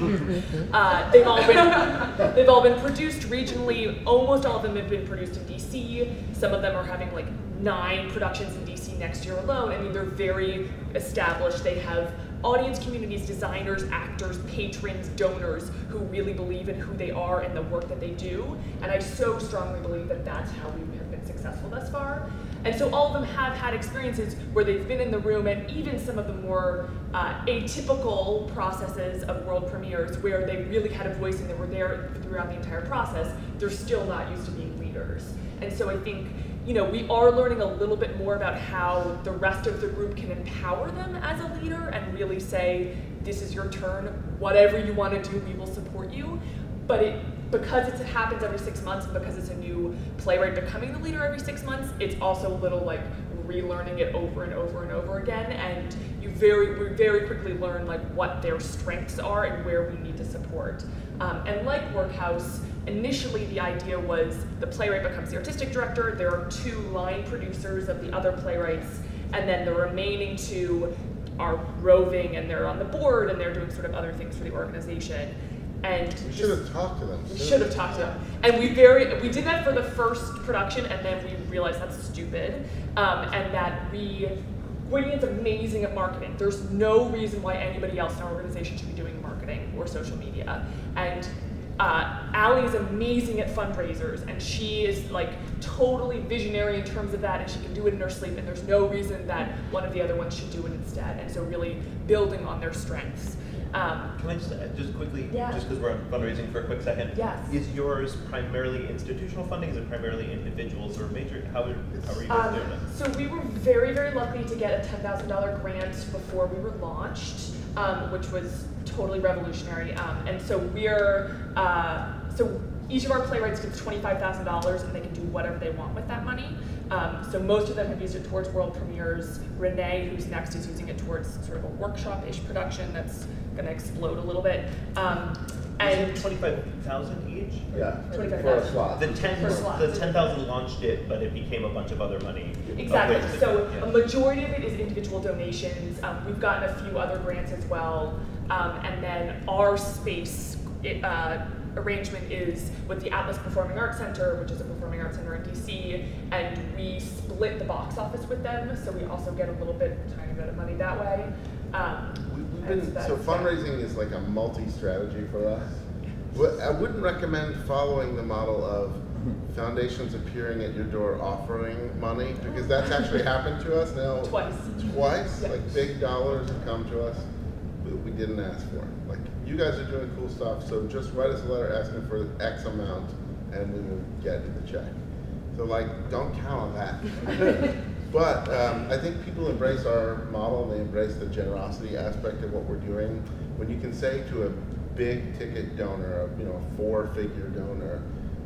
uh, they've all been they've all been produced regionally. Almost all of them have been produced in D C. Some of them are having like nine productions in D C next year alone. I mean, they're very established. They have audience communities, designers, actors, patrons, donors who really believe in who they are and the work that they do. And I so strongly believe that that's how we have been successful thus far. And so all of them have had experiences where they've been in the room, and even some of the more uh, atypical processes of world premieres where they really had a voice and they were there throughout the entire process, they're still not used to being leaders. And so I think, you know, we are learning a little bit more about how the rest of the group can empower them as a leader and really say, this is your turn, whatever you want to do, we will support you. But it, because it's, it happens every six months, and because it's a new playwright becoming the leader every six months, it's also a little like relearning it over and over and over again. And you very, we very quickly learn like what their strengths are and where we need to support. Um, and like Workhouse, initially the idea was the playwright becomes the artistic director, there are two line producers of the other playwrights, and then the remaining two are roving and they're on the board and they're doing sort of other things for the organization. And we should have talked to them. We should have talked to them. And we very we did that for the first production, and then we realized that's stupid. Um, and that we Gwydion's amazing at marketing. There's no reason why anybody else in our organization should be doing marketing or social media. And uh, Allie is amazing at fundraisers, and she is like totally visionary in terms of that, and she can do it in her sleep, and there's no reason that one of the other ones should do it instead. And so really building on their strengths. Um, Can I just uh, just quickly, yeah. just because we're on fundraising for a quick second? Yes. Is yours primarily institutional funding? Is it primarily individuals or major? How are, how are you guys um, doing it? So we were very, very lucky to get a ten thousand dollar grant before we were launched, um, which was totally revolutionary. Um, and so we're, uh, so each of our playwrights gets twenty-five thousand dollars, and they can do whatever they want with that money. Um, so most of them have used it towards world premieres. Renee, who's next, is using it towards sort of a workshop-ish production that's going to explode a little bit. Um, and twenty-five thousand each? Yeah, twenty-five for a thousand. slot. The ten, For a slot. the ten thousand launched it, but it became a bunch of other money. Exactly. Oh, wait, So yeah. a majority of it is individual donations. Um, we've gotten a few other grants as well, um, and then our space it, uh, arrangement is with the Atlas Performing Arts Center, which is a performing arts center in D C, and we split the box office with them, so we also get a little bit, tiny bit of money that way. Um, We've been, so fundraising is like a multi-strategy for us. Well, I wouldn't recommend following the model of foundations appearing at your door offering money, because that's actually happened to us now. Twice. Twice? Yeah. Like big dollars have come to us that we didn't ask for. Like, you guys are doing cool stuff, so just write us a letter asking for X amount and we will get the check. So like, don't count on that. But um, I think people embrace our model, and they embrace the generosity aspect of what we're doing. When you can say to a big ticket donor, you know, a four-figure donor,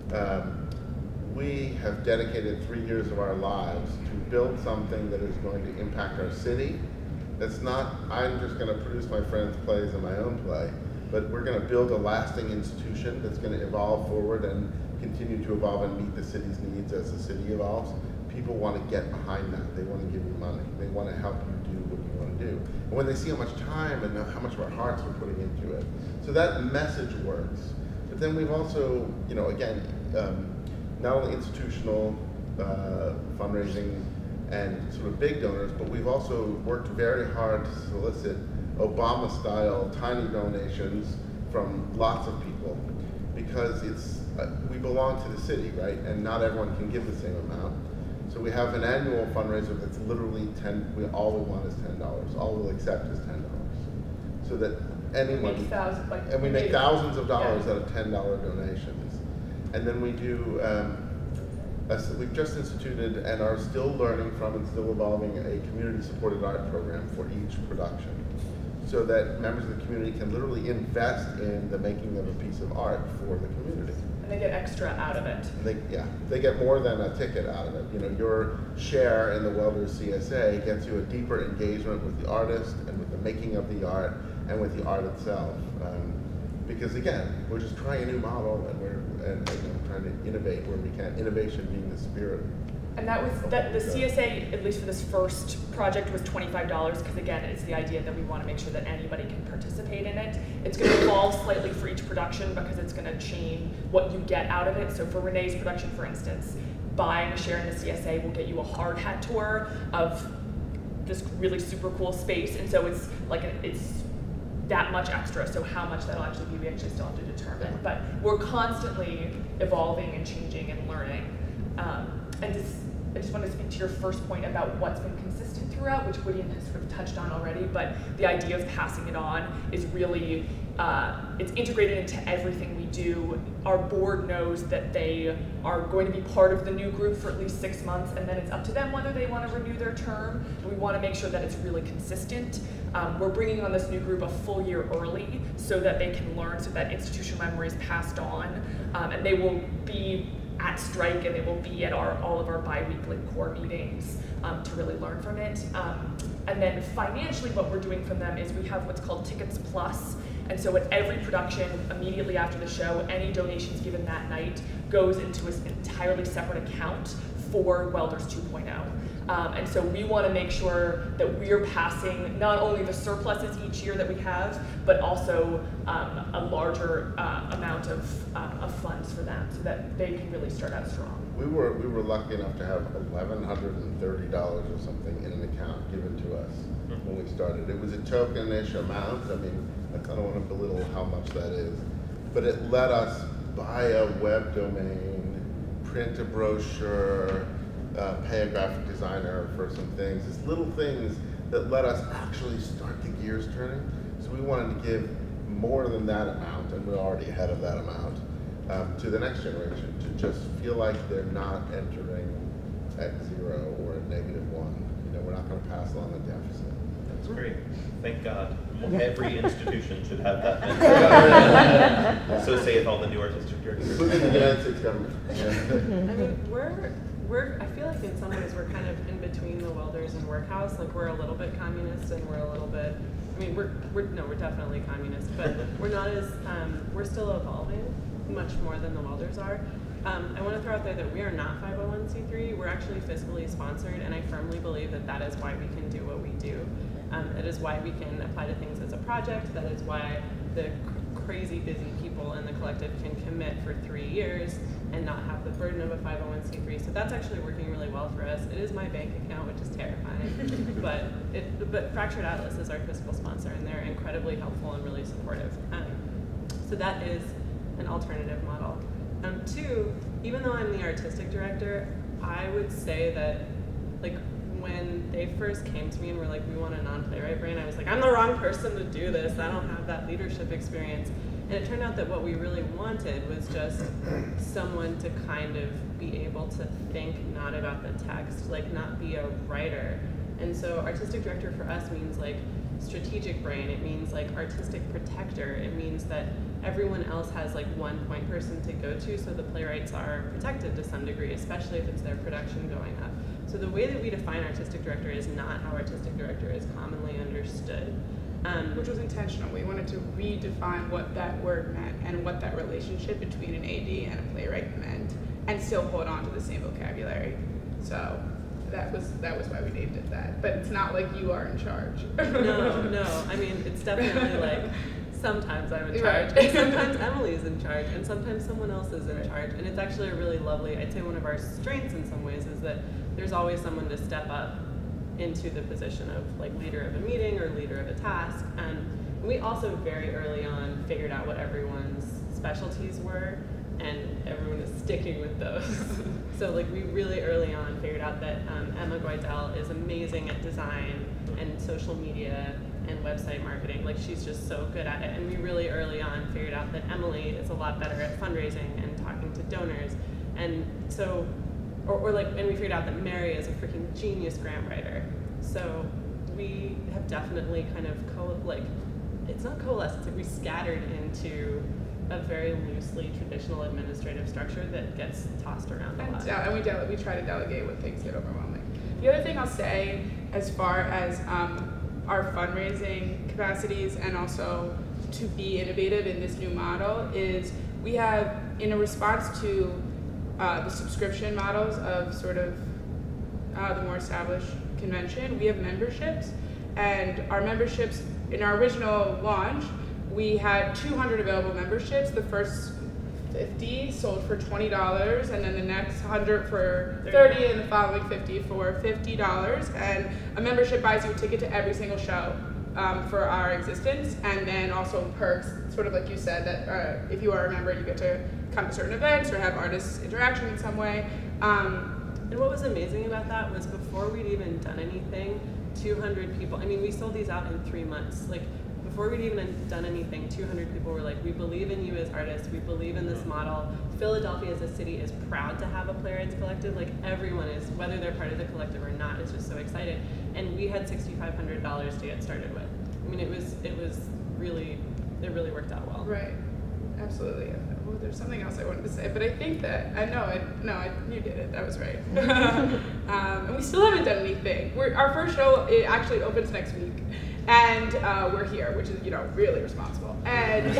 um, we have dedicated three years of our lives to build something that is going to impact our city. That's not, I'm just going to produce my friend's plays and my own play, but we're going to build a lasting institution that's going to evolve forward and continue to evolve and meet the city's needs as the city evolves. People want to get behind that. They want to give you money. They want to help you do what you want to do. And when they see how much time and how much of our hearts we're putting into it. So that message works. But then we've also, you know, again, um, not only institutional uh, fundraising and sort of big donors, but we've also worked very hard to solicit Obama-style tiny donations from lots of people, because it's uh, we belong to the city, right? And not everyone can give the same amount. So we have an annual fundraiser that's literally ten. We all we want is ten dollars. All we'll accept is ten dollars, so that anyone. We make thousands, like, and we make maybe, thousands of dollars yeah. out of ten dollar donations, and then we do. Um, a, we've just instituted and are still learning from and still evolving a community-supported art program for each production, so that members of the community can literally invest in the making of a piece of art for the community. And they get extra out of it. They, yeah, they get more than a ticket out of it. You know, your share in the Welders C S A gets you a deeper engagement with the artist and with the making of the art and with the art itself. Um, because again, we're just trying a new model, and we're and, and, you know, trying to innovate where we can. Innovation being the spirit And that was, that the C S A, at least for this first project, was twenty-five dollars, because again, it's the idea that we want to make sure that anybody can participate in it. It's going to evolve slightly for each production because it's going to change what you get out of it. So for Renee's production, for instance, buying a share in the C S A will get you a hard hat tour of this really super cool space, and so it's like a, it's that much extra. So how much that'll actually be, we actually still have to determine. But we're constantly evolving and changing and learning. Um, and just, I just want to speak to your first point about what's been consistent throughout, which Woodian has sort of touched on already. But the idea of passing it on is really uh, it's integrated into everything we do. Our board knows that they are going to be part of the new group for at least six months, and then it's up to them whether they want to renew their term. We want to make sure that it's really consistent. Um, we're bringing on this new group a full year early so that they can learn, so that institutional memory is passed on, um, and they will be at Strike, and they will be at our all of our bi-weekly core meetings um, to really learn from it. Um, and then financially, what we're doing from them is we have what's called Tickets Plus. And so at every production, immediately after the show, any donations given that night goes into an entirely separate account for Welders two point oh. Um, and so we want to make sure that we're passing not only the surpluses each year that we have, but also um, a larger uh, amount of, um, of funds for them so that they can really start out strong. We were, we were lucky enough to have eleven thirty dollars or something in an account given to us when we started. It was a token-ish amount. I mean, I kind of want to belittle how much that is. But it let us buy a web domain, print a brochure, uh, pay a graphic designer for some things. It's little things that let us actually start the gears turning. So we wanted to give more than that amount, and we're already ahead of that amount, um, to the next generation, to just feel like they're not entering at zero or at negative one. You know, we're not going to pass along a deficit. That's great. Thank God. Every institution should have that mentality. So saith all the new artistic directors. Including the United States government. I mean, we're, we're, I feel like in some ways we're kind of in between the Welders and Workhouse. Like, we're a little bit communist and we're a little bit, I mean, we're, we're no, we're definitely communist, but we're not as, um, we're still evolving much more than the Welders are. Um, I want to throw out there that we are not five oh one c three. We're actually fiscally sponsored, and I firmly believe that that is why we can do what we do. Um, it is why we can apply to things as a project. That is why the cr crazy busy people in the collective can commit for three years and not have the burden of a five oh one c three. So that's actually working really well for us. It is my bank account, which is terrifying, but it, but Fractured Atlas is our fiscal sponsor, and they're incredibly helpful and really supportive. Um, so that is an alternative model. Um, two, even though I'm the artistic director, I would say that, like, when they first came to me and were like, we want a non-playwright brain, I was like, I'm the wrong person to do this. I don't have that leadership experience. And it turned out that what we really wanted was just someone to kind of be able to think not about the text, like not be a writer. And so artistic director for us means like strategic brain. It means like artistic protector. It means that everyone else has like one point person to go to, so the playwrights are protected to some degree, especially if it's their production going up. So the way that we define artistic director is not how artistic director is commonly understood. Um, Which was intentional. We wanted to redefine what that word meant and what that relationship between an A D and a playwright meant, and still hold on to the same vocabulary. So that was that was why we named it that. But it's not like you are in charge. No, no. I mean, it's definitely like sometimes I'm in charge, Right. and sometimes Emily is in charge, and sometimes someone else is in charge. And it's actually a really lovely, I'd say one of our strengths in some ways is that there's always someone to step up into the position of like leader of a meeting or leader of a task. And we also very early on figured out what everyone's specialties were, and everyone is sticking with those. So like we really early on figured out that um, Emma Guidel is amazing at design and social media and website marketing. Like she's just so good at it. And we really early on figured out that Emily is a lot better at fundraising and talking to donors. And so, or, or like, and we figured out that Mary is a freaking genius grant writer. So we have definitely kind of co like, it's not coalesced, it's like we scattered into a very loosely traditional administrative structure that gets tossed around a And, lot. uh, and we, dele we try to delegate when things get overwhelming. The other thing I'll say, as far as um, our fundraising capacities and also to be innovative in this new model, is we have, in a response to uh, the subscription models of sort of uh, the more established convention, we have memberships, and our memberships, in our original launch, we had two hundred available memberships. The first fifty sold for twenty dollars, and then the next one hundred for thirty dollars, and the following fifty for fifty dollars. And a membership buys you a ticket to every single show um, for our existence, and then also perks, sort of like you said, that uh, if you are a member, you get to come to certain events or have artists interaction in some way. Um, and what was amazing about that was before we'd even done anything, two hundred people, I mean, we sold these out in three months. Like, before we'd even done anything, two hundred people were like, we believe in you as artists, we believe in this model. Philadelphia as a city is proud to have a Playwrights Collective. Like, everyone is, whether they're part of the collective or not, is just so excited. And we had six thousand five hundred dollars to get started with. I mean, it was, it was really, it really worked out well. Right, absolutely. Oh, there's something else I wanted to say, but I think that, I know, I, no, I, you did it, that was right. um, and we still haven't done anything. We're, our first show, it actually opens next week. And uh, we're here, which is, you know, really responsible. And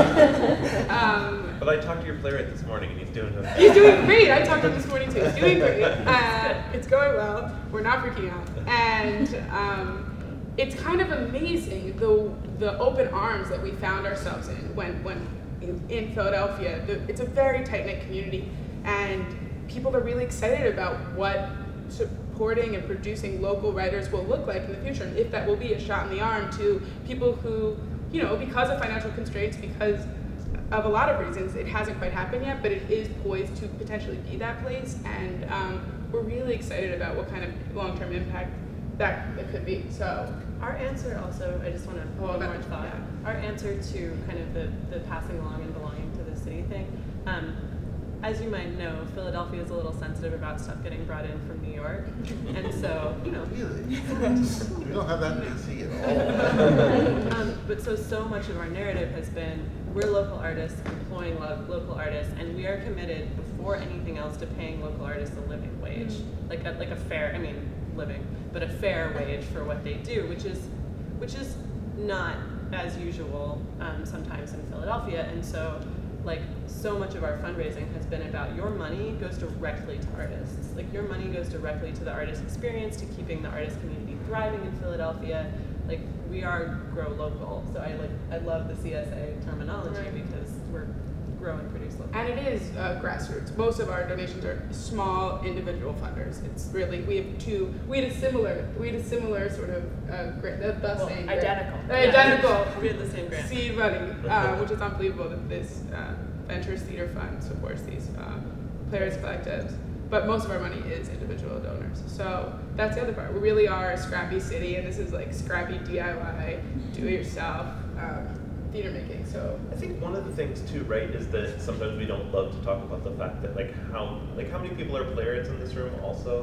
um, um, but I talked to your playwright this morning, and he's doing okay. He's doing great. I talked to him this morning too. He's doing great. Uh, it's going well. We're not freaking out. And um, it's kind of amazing the the open arms that we found ourselves in when when in, in Philadelphia. The, it's a very tight knit community, and people are really excited about what supporting and producing local writers will look like in the future, and if that will be a shot in the arm to people who, you know, because of financial constraints, because of a lot of reasons, it hasn't quite happened yet, but it is poised to potentially be that place, and um, we're really excited about what kind of long-term impact that, that could be. So our answer also, I just want to oh, one more thought. Yeah. Our answer to kind of the, the passing along and belonging to the city thing. Um, As you might know, Philadelphia is a little sensitive about stuff getting brought in from New York, and so, you know. Really? We don't have that in D C at all. um, but so, so much of our narrative has been, we're local artists, employing lo local artists, and we are committed, before anything else, to paying local artists a living wage. Mm-hmm. Like a, like a fair, I mean, living, but a fair wage for what they do, which is, which is not as usual um, sometimes in Philadelphia, and so, like, so much of our fundraising has been about your money goes directly to artists. Like, your money goes directly to the artist experience, to keeping the artist community thriving in Philadelphia. Like, we are grow local. So I like I love the C S A terminology, right, because we're grow and produce local. And it is uh, grassroots. Most of our donations are small individual funders. It's really, we have two, we had a similar, we had a similar sort of uh, grant, the, the well, same identical. Grant. Yeah. Identical. We had the same grant. Seed money, uh, which is unbelievable that this uh, Ventures Theater Fund supports these uh, Playwrights Collectives. But most of our money is individual donors. So that's the other part. We really are a scrappy city, and this is like scrappy D I Y, do it yourself. Um, theater making. So I think one of the things too, right, is that sometimes we don't love to talk about the fact that like how like how many people are playwrights in this room also?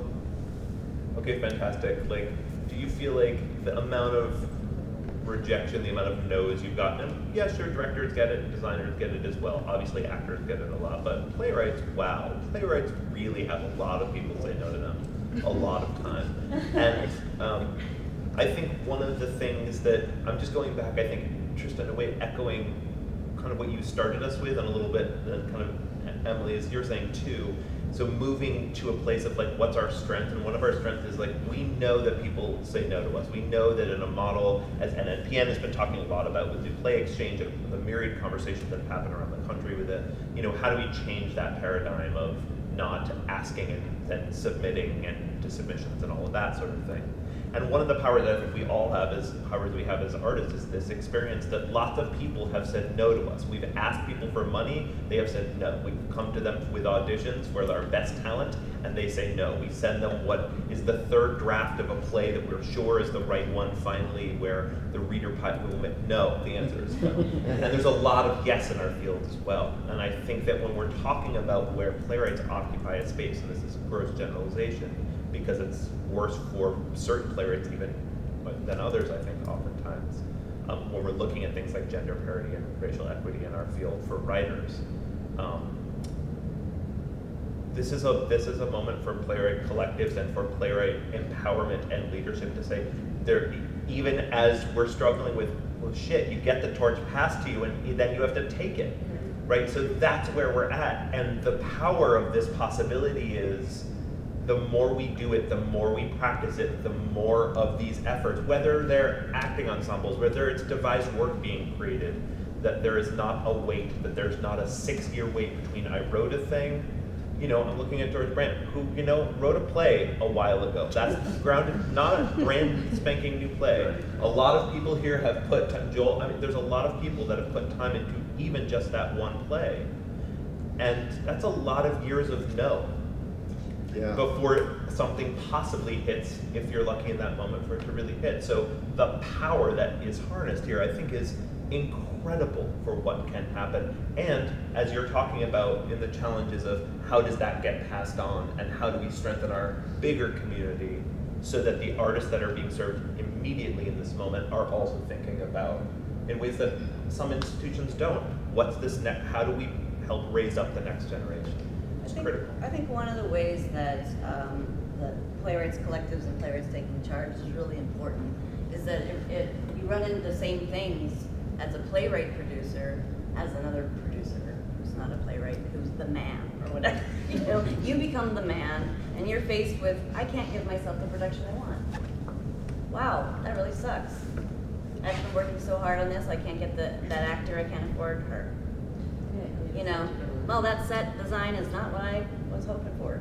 Okay, fantastic. Like, do you feel like the amount of rejection, the amount of no's you've gotten, and yeah, sure, directors get it, designers get it as well, obviously actors get it a lot, but playwrights, wow, playwrights really have a lot of people say no to them a lot of time. And um, I think one of the things that, I'm just going back, I think, Tristan, in a way, echoing kind of what you started us with, and a little bit, and kind of, Emily, as you're saying too, so moving to a place of like, what's our strength? And one of our strengths is like, we know that people say no to us. We know that in a model, as N N P N has been talking a lot about with the play exchange, and the myriad conversations that have happened around the country with it, you know, how do we change that paradigm of not asking and, and submitting and to submissions and all of that sort of thing? And one of the powers that I think we all have, as powers we have as artists, is this experience that lots of people have said no to us. We've asked people for money, they have said no. We've come to them with auditions for our best talent, and they say no. We send them what is the third draft of a play that we're sure is the right one finally, where the reader will make no, the answer is no. And there's a lot of yes in our field as well. And I think that when we're talking about where playwrights occupy a space, and this is gross generalization, because it's worse for certain playwrights even than others, I think, oftentimes. Um, when we're looking at things like gender parity and racial equity in our field for writers, um, this is a this is a moment for playwright collectives and for playwright empowerment and leadership to say, there, even as we're struggling with, well, shit, you get the torch passed to you, and then you have to take it, right? So that's where we're at, and the power of this possibility is the more we do it, the more we practice it, the more of these efforts, whether they're acting ensembles, whether it's devised work being created, that there is not a wait, that there's not a six-year wait between I wrote a thing. You know, I'm looking at George Brandt, who, you know, wrote a play a while ago. That's grounded, not a brand spanking new play. A lot of people here have put, Joel, I mean, there's a lot of people that have put time into even just that one play. And that's a lot of years of no. Yeah. Before something possibly hits, if you're lucky in that moment for it to really hit. So the power that is harnessed here, I think, is incredible for what can happen. And as you're talking about in the challenges of how does that get passed on and how do we strengthen our bigger community so that the artists that are being served immediately in this moment are also thinking about in ways that some institutions don't. What's this next, how do we help raise up the next generation? It's I think, critical. I think one of the ways that um, the playwrights collectives and playwrights taking charge is really important is that it, it, you run into the same things as a playwright producer as another producer who's not a playwright, who's the man or whatever. You know, you become the man and you're faced with, I can't give myself the production I want. Wow, that really sucks. I've been working so hard on this, I can't get the, that actor, I can't afford her. You know, well, that set design is not what I was hoping for.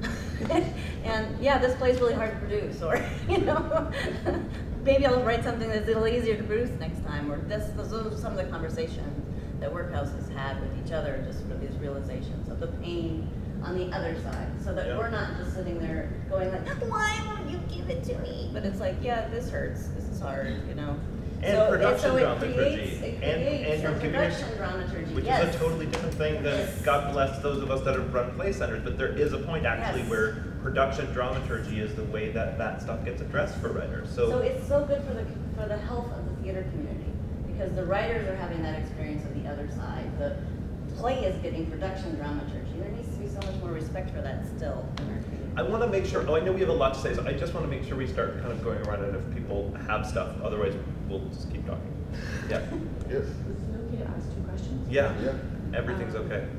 And yeah, this play's really hard to produce, or, you know, maybe I'll write something that's a little easier to produce next time, or this, those are some of the conversations that workhouses had with each other, just for these realizations of the pain on the other side, so that Yeah. we're not just sitting there going like, why won't you give it to me? But it's like, yeah, this hurts, this is hard, you know. And so, production so it dramaturgy, creates, it and, creates and your a community, production dramaturgy, which yes. is a totally different thing than, Yes. God bless those of us that have run play centers, but there is a point actually Yes. where production dramaturgy is the way that that stuff gets addressed for writers. So, So it's so good for the for the health of the theater community because the writers are having that experience on the other side. The play is getting production dramaturgy. There needs to be so much more respect for that still in our community. I want to make sure, oh, I know we have a lot to say, so I just want to make sure we start kind of going around and if people have stuff, otherwise we'll just keep talking. Yeah. Is Yes. it okay to ask two questions? Yeah. Yeah. Everything's Um, okay.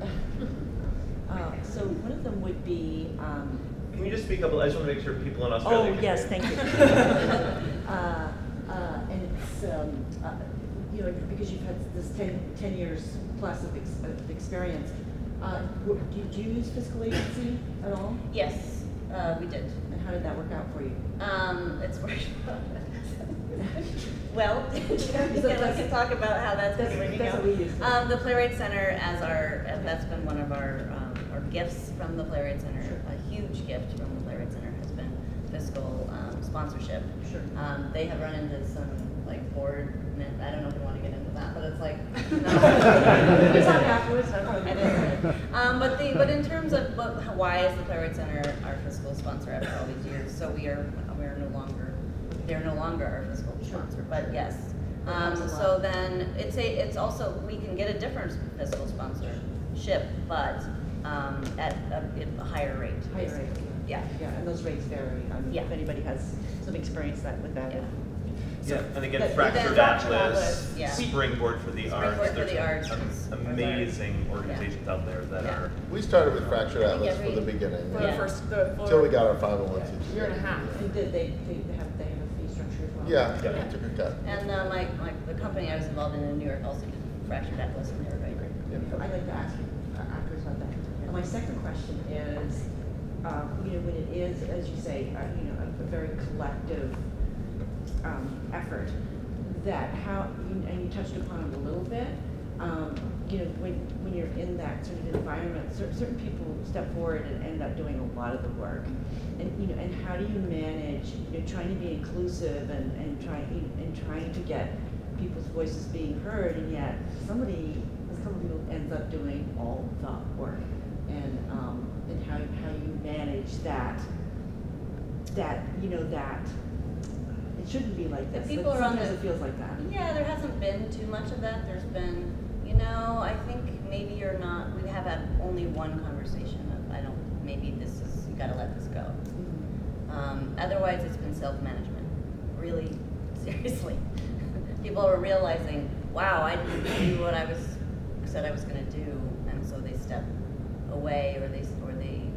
Uh, so one of them would be, um, Can you just speak up? I just want to make sure people in Australia oh, can yes, hear. thank you. uh, uh, and it's, um, uh, you know, because you've had this ten, ten years plus of, ex of experience, uh, w- did you use fiscal agency at all? Yes, uh, we did. And how did that work out for you? Um, it's worked out. Well, we So can that's- talk about how that's been that's- working that's out. what we use. Um, the Playwright Center as our, uh, that's been one of our, um, our gifts from the Playwright Center. Sure. A huge gift from the Playwright Center has been fiscal um, sponsorship. Sure. Um, they have run into some like board, I don't know if we want to get into that, but it's like, no. It's on afterwards, no problem. It is. Um, but the, but in terms of what, why is the Playwright Center our fiscal sponsor after all these years? So we are, we are no longer, they're no longer our fiscal sponsor, but yes. Um, so then it's a, it's also, we can get a different fiscal sponsorship, but um, at a, at a higher rate. Higher basically. rate. Yeah. Yeah, and those rates vary. I mean, Yeah. if anybody has some experience that with that. Yeah. Yeah, and again, But- Fractured but then Fractured Atlas, Atlas, yeah. Springboard for the Springboard Arts. for There's the Arts some is- amazing organizations out there that Yeah. are. We started with Fractured I think Atlas every- for the beginning. For Yeah. the first, the for Until we got our five oh one C G. year and a half. And did they, they have, they have a fee structure as well? Yeah, Yeah. we took a cut. And uh, my, my, the company I was involved in in New York also did Fractured Atlas, and they were very great. So I'd like to ask you uh, afterwards about that. And my second question is, uh, you know, when it is, as you say, uh, you know, a, a very collective um, effort, that how, you- and you touched upon it a little bit, um, you know, when, when you're in that sort of environment, certain, certain people step forward and end up doing a lot of the work. And, you know, and how do you manage, you know, trying to be inclusive and, and trying, and trying to get people's voices being heard, and yet somebody, somebody who ends up doing all the work, and um, and how how you manage that, that you know that it shouldn't be like The this. people but are on sometimes the- it feels like that. Yeah, there hasn't been too much of that. There's been, you know, I think maybe you're not, we have had only one conversation of, I don't, maybe this is, you gotta let this go. Um, otherwise, it's been self-management, really, seriously. People are realizing, wow, I didn't do what I was, said I was gonna do, and so they step away, or they, or they,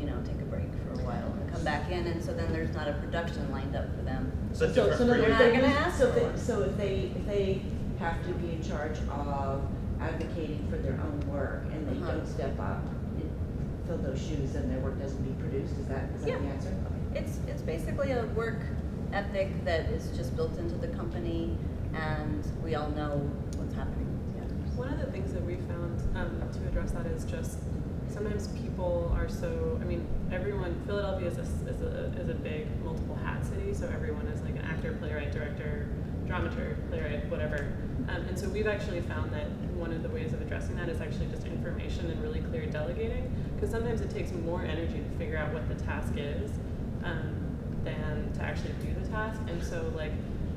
you know, take a break for a while and come back in, and so then there's not a production lined up for them. So, So, so, They're if not they gonna use- ask so for they, one. so if they, if they have to be in charge of advocating for their own work and they Uh-huh. don't step up and fill those shoes and their work doesn't be produced, is that, is that the Yeah. answer? It's, it's basically a work ethic that is just built into the company, and we all know what's happening with the others. One of the things that we found um, to address that is just sometimes people are so, I mean, everyone, Philadelphia is a, is a, is a big multiple hat city, so everyone is like an actor, playwright, director, dramaturg, playwright, whatever. Um, and so we've actually found that one of the ways of addressing that is actually just information and really clear delegating, because sometimes it takes more energy to figure out what the task is um, than to actually do the task. And so like,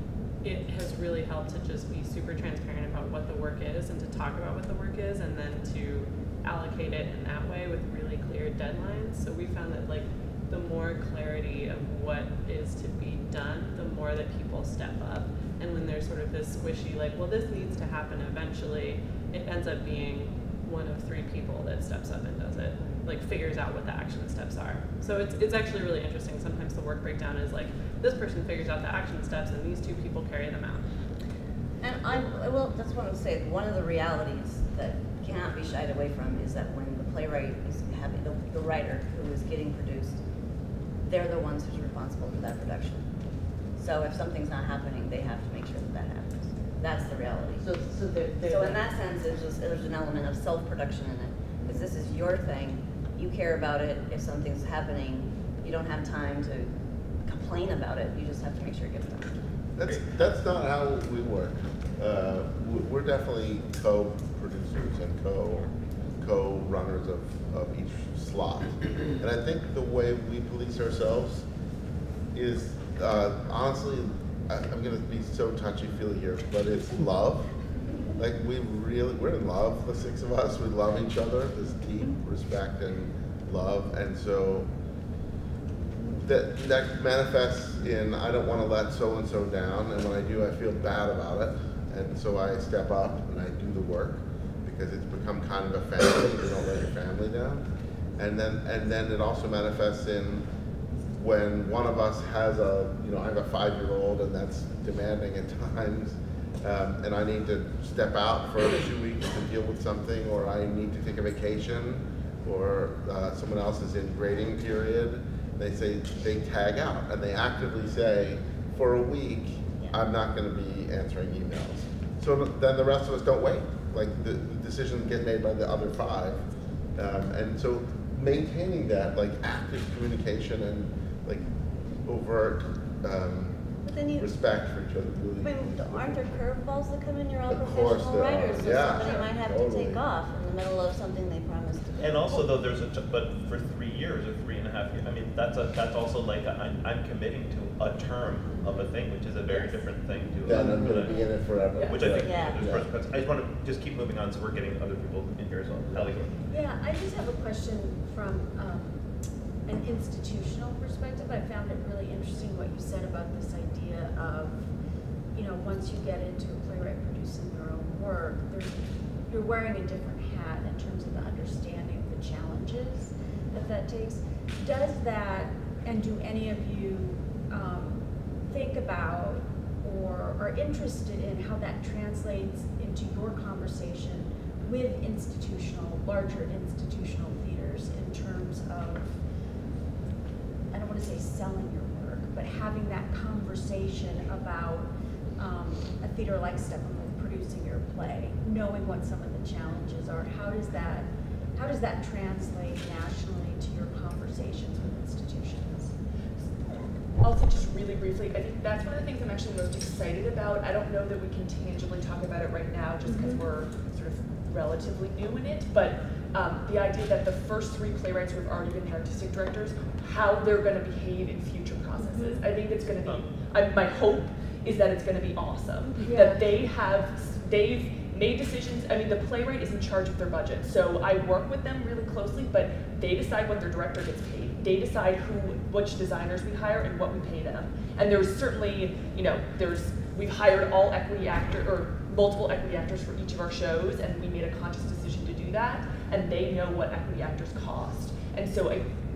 it has really helped to just be super transparent about what the work is and to talk about what the work is, and then to allocate it in that way with really clear deadlines. So we found that like the more clarity of what is to be done, the more that people step up. And when there's sort of this squishy, like, well, this needs to happen eventually, it ends up being one of three people that steps up and does it, like figures out what the action steps are. So it's, it's actually really interesting. Sometimes the work breakdown is like, this person figures out the action steps and these two people carry them out. And I, well, that's what I'm saying. One of the realities that cannot be shied away from is that when the playwright is having, the, the writer who is getting produced, they're the ones who's responsible for that production. So if something's not happening, they have to make sure that that happens. That's the reality. So, so they're, they're So the- in that sense, there's just, there's an element of self-production in it, because this is your thing. You care about it. If something's happening, you don't have time to complain about it. You just have to make sure it gets done. That's, that's not how we work. Uh, we- we're definitely co-producers and co, co-runners of, of each slot. And I think the way we police ourselves is, uh, honestly, I, I'm gonna be so touchy-feely here, but it's love. Like, we really, we're in love, the six of us. We love each other, this deep respect and love. And so that, that manifests in, I don't want to let so-and-so down, and when I do, I feel bad about it. And so I step up and I do the work, because it's become kind of a family. You don't let your family down. And then, and then it also manifests in when one of us has a, you know, I have a five-year-old and that's demanding at times, um, and I need to step out for two weeks to deal with something, or I need to take a vacation, or uh, someone else is in grading period. They say, they tag out, and they actively say, for a week, I'm not going to be answering emails. So then the rest of us don't wait. Like, the, the decisions get made by the other five. Um, and so maintaining that, like, active communication and, like, overt um, But then you, respect for each other. Really, but aren't there curveballs that come in? You're all Of course professional there are. writers, so Yeah, somebody might have totally. to take off in the middle of something they promised to do. And also, though, there's a, t- but for three years or three and a half years, I mean, that's a, that's also like, a, I'm, I'm committing to a term of a thing, which is a very different thing to. Then a- I'm gonna be in it forever. Which I think, Yeah. is pros- cons. I just want to just keep moving on, so we're getting other people in here as well. Hallie, go ahead. Yeah, I just have a question from um, an institutional perspective. I found it really interesting what you said about this idea of, you know, once you get into a playwright producing their own work, there's, you're wearing a different hat in terms of the understanding of the challenges that that takes. Does that, and do any of you um, think about or are interested in how that translates into your conversation with institutional, larger institutional theaters in terms of, I don't want to say selling your work, but having that conversation about um, a theater like Steppenwolf producing your play, knowing what some of the challenges are. How does that, how does that translate nationally to your conversations with institutions? Also, just really briefly, I think that's one of the things I'm actually most excited about. I don't know that we can tangibly talk about it right now just because Mm-hmm. we're sort of relatively new in it, but um, the idea that the first three playwrights who have already been the artistic directors, how they're going to behave in future processes. I think it's going to be, I, my hope is that it's going to be awesome. Yeah. That they have, they've made decisions. I mean, the playwright is in charge of their budget, so I work with them really closely, but they decide what their director gets paid. They decide who, which designers we hire and what we pay them. And there's certainly, you know, there's, we've hired all equity actor, or multiple equity actors for each of our shows, and we made a conscious decision to do that, and they know what equity actors cost. And so I,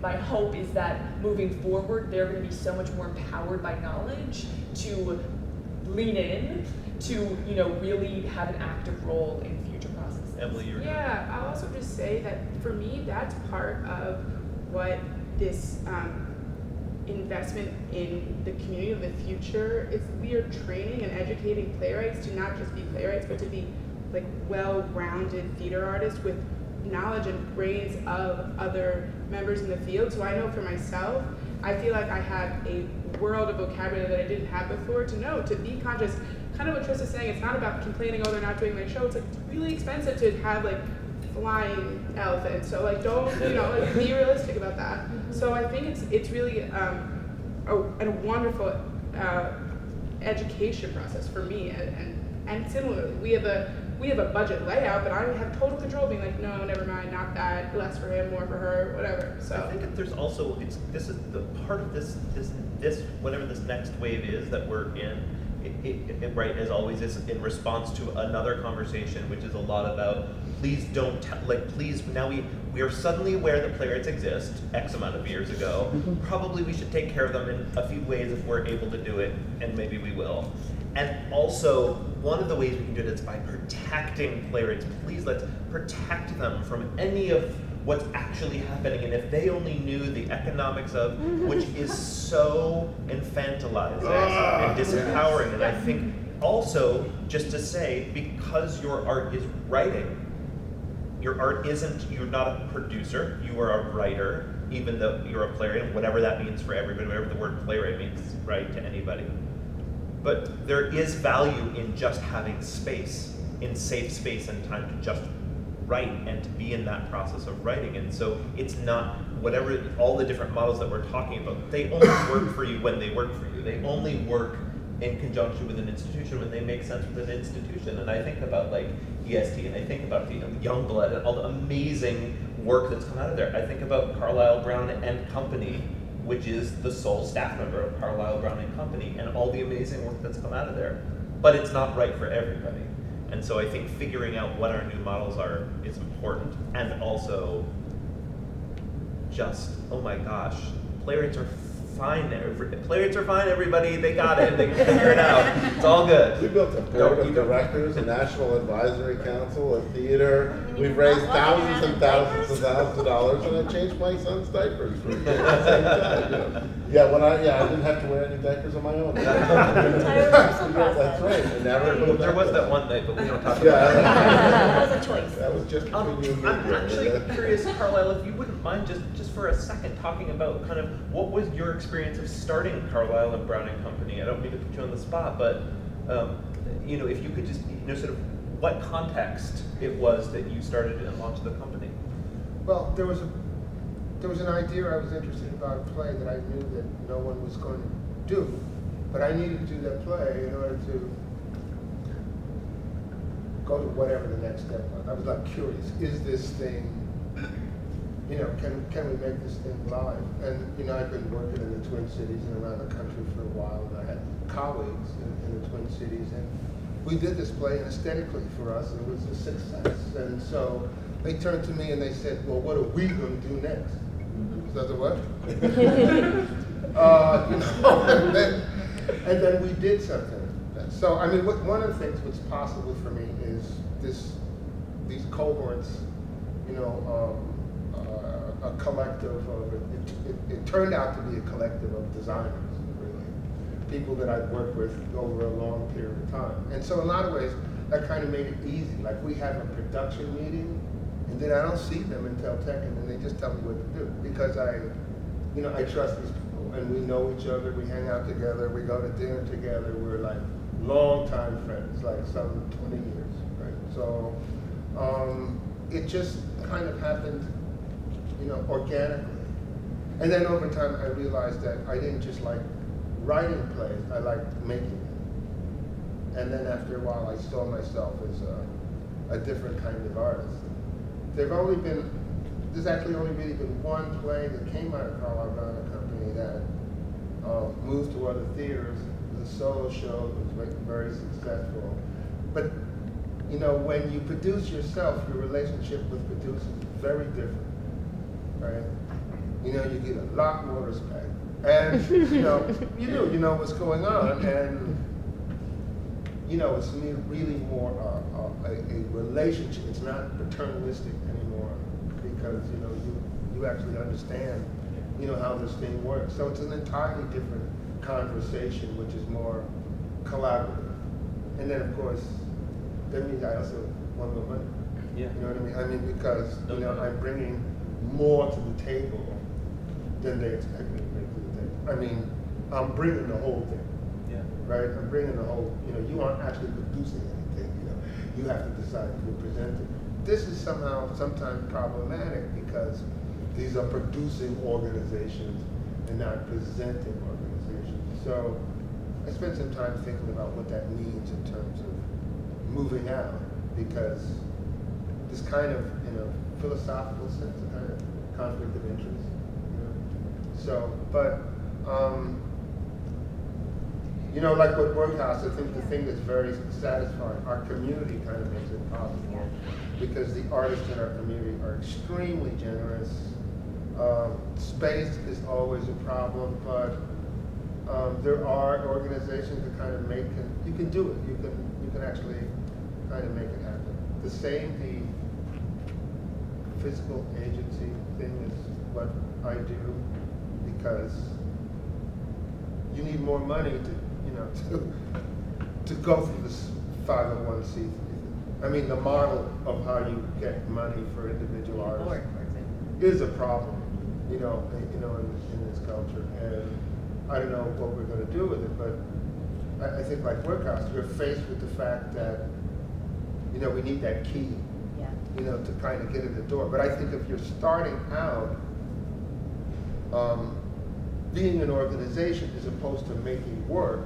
my hope is that moving forward, they're going to be so much more empowered by knowledge to lean in, to you know really have an active role in future processes. Emily, you're Yeah, I'll also just say that for me, that's part of what this um, investment in the community of the future is. We are training and educating playwrights to not just be playwrights, but to be like well-rounded theater artists with knowledge and brains of other members in the field. So I know for myself, I feel like I have a world of vocabulary that I didn't have before to know, to be conscious. Kind of what Trish is saying, it's not about complaining, oh, they're not doing their show. It's like it's really expensive to have like flying elephants. So like don't, you know, like, be realistic about that. So I think it's it's really um, a, a wonderful uh, education process for me. And, and and similarly, we have a we have a budget layout, but I have total control, being like, no, never mind, not that, less for him, more for her, whatever. So I think that there's also it's this is the part of this this this whatever this next wave is that we're in. It, it, it, right, as always, is in response to another conversation, which is a lot about please don't tell, like please now we we are suddenly aware that playwrights exist X amount of years ago. Probably we should take care of them in a few ways if we're able to do it, and maybe we will. And also, one of the ways we can do it is by protecting playwrights. Please let's protect them from any of what's actually happening. And if they only knew the economics of, which is so infantilizing and disempowering. And I think also, just to say, because your art is writing, your art isn't, you're not a producer, you are a writer, even though you're a playwright, whatever that means for everybody, whatever the word playwright means, right, to anybody. But there is value in just having space, in safe space and time to just write and to be in that process of writing. And so it's not whatever, all the different models that we're talking about, they only work for you when they work for you. They only work in conjunction with an institution when they make sense with an institution. And I think about like E S T, and I think about the Youngblood and all the amazing work that's come out of there. I think about Carlisle Brown and Company, which is the sole staff member of Carlisle Brown and Company, and all the amazing work that's come out of there. But it's not right for everybody. And so I think figuring out what our new models are is important. And also just, oh my gosh, playwrights are fine. Playwrights are fine, everybody. They got it. They can figure it out. It's all good. We built a board of directors, a national advisory council, a theater. We've raised thousands and thousands and thousands of dollars, and I changed my son's diapers for the same time. You know. Yeah, when I yeah I didn't have to wear any diapers on my own. That's right. And never well, there was that one night, but we don't talk about yeah, that. That was a choice. That was just between um, you and me. I'm actually curious, Carlisle, if you wouldn't mind just just for a second talking about kind of what was your experience of starting Carlisle and Brown and Company. I don't mean to put you on the spot, but um, you know, if you could just you know sort of what context it was that you started and launched the company. Well, there was a there was an idea I was interested about a play that I knew that no one was going to do, but I needed to do that play in order to go to whatever the next step was. I was like curious, is this thing, you know, can can we make this thing live? And you know, I've been working in the Twin Cities and around the country for a while, and I had colleagues in, in the Twin Cities, and we did this play, and aesthetically for us, it was a success. And so they turned to me and they said, well, what are we going to do next? So I said, what? uh, you know, and, then, and then we did something. So, I mean, what, one of the things what's possible for me is this, these cohorts, you know, um, uh, a collective of, it, it, it turned out to be a collective of designers, really. People that I've worked with over a long period of time. And so in a lot of ways, that kind of made it easy. Like we have a production meeting, and then I don't see them until tech, and then they just tell me what to do. Because I, you know, I trust these people, and we know each other, we hang out together, we go to dinner together, we're like long-time friends, like some twenty years, right? So um, it just kind of happened, you know, organically. And then over time, I realized that I didn't just like writing plays, I liked making them. And then after a while, I saw myself as a, a different kind of artist. There've only been, there's actually only really been one play that came out of Carlisle Brown and Company that uh, moved to other theaters. It was a solo show, it was very successful. But, you know, when you produce yourself, your relationship with producers is very different, right? you know, you get a lot more respect. And, you know, you do, you know what's going on. And, you know, it's really more uh, a, a relationship. It's not paternalistic anymore because, you know, you, you actually understand, you know, how this thing works. So it's an entirely different conversation, which is more collaborative. And then, of course, that means I also want more money. Yeah. You know what I mean? I mean, because, you know, I'm bringing more to the table than they expect me to bring to the table. I mean, I'm bringing the whole thing. Yeah. Right? I'm bringing the whole, you know, you aren't actually producing anything, you know. You have to decide who to present it. This is somehow, sometimes problematic because these are producing organizations and not presenting organizations. So I spent some time thinking about what that means in terms of moving out, because this kind of, in a philosophical sense, a kind of conflict of interest. You know? So, but, um, you know, like with Workhouse, I think the thing that's very satisfying, our community kind of makes it possible, because the artists in our community are extremely generous. Um, space is always a problem, but um, there are organizations that kind of make it, you can do it, you can, you can actually kind of make it happen. The same, the physical agency thing is what I do, because you need more money to, you know, to, to go through this five oh one c three. I mean, the model of how you get money for individual artists is a problem, you know, you know, in, in this culture. And I don't know what we're going to do with it, but I, I think like Workhouse, we're faced with the fact that, you know, we need that key, yeah. you know, to kind of get in the door. But I think if you're starting out, um, being an organization as opposed to making work,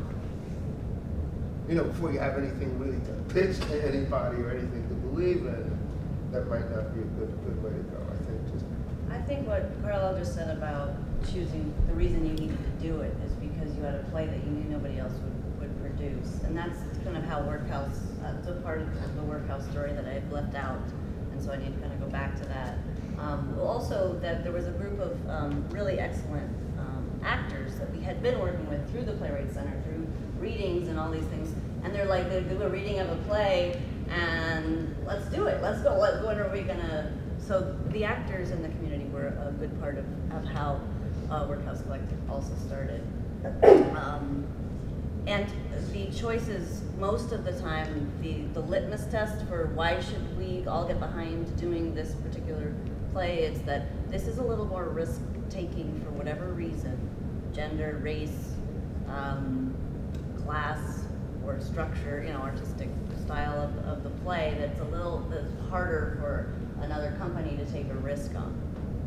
you know, before you have anything really to pitch to anybody or anything to believe in, that might not be a good good way to go. I think just. I think what Carl just said about choosing, the reason you needed to do it is because you had a play that you knew nobody else would, would produce. And that's kind of how Workhouse, that's a part of the Workhouse story that I've left out. And so I need to kind of go back to that. Um, also, that there was a group of um, really excellent um, actors that we had been working with through the Playwright Center, through readings and all these things. And they're like, they do a reading of a play and let's do it, let's go, what, when are we gonna, so the actors in the community were a good part of, of how uh, Workhouse Collective also started. Um, and the choices, most of the time, the, the litmus test for why should we all get behind doing this particular play, it's that this is a little more risk-taking for whatever reason, gender, race, um, class, or structure, you know, artistic style of, of the play, that's a little that's harder for another company to take a risk on.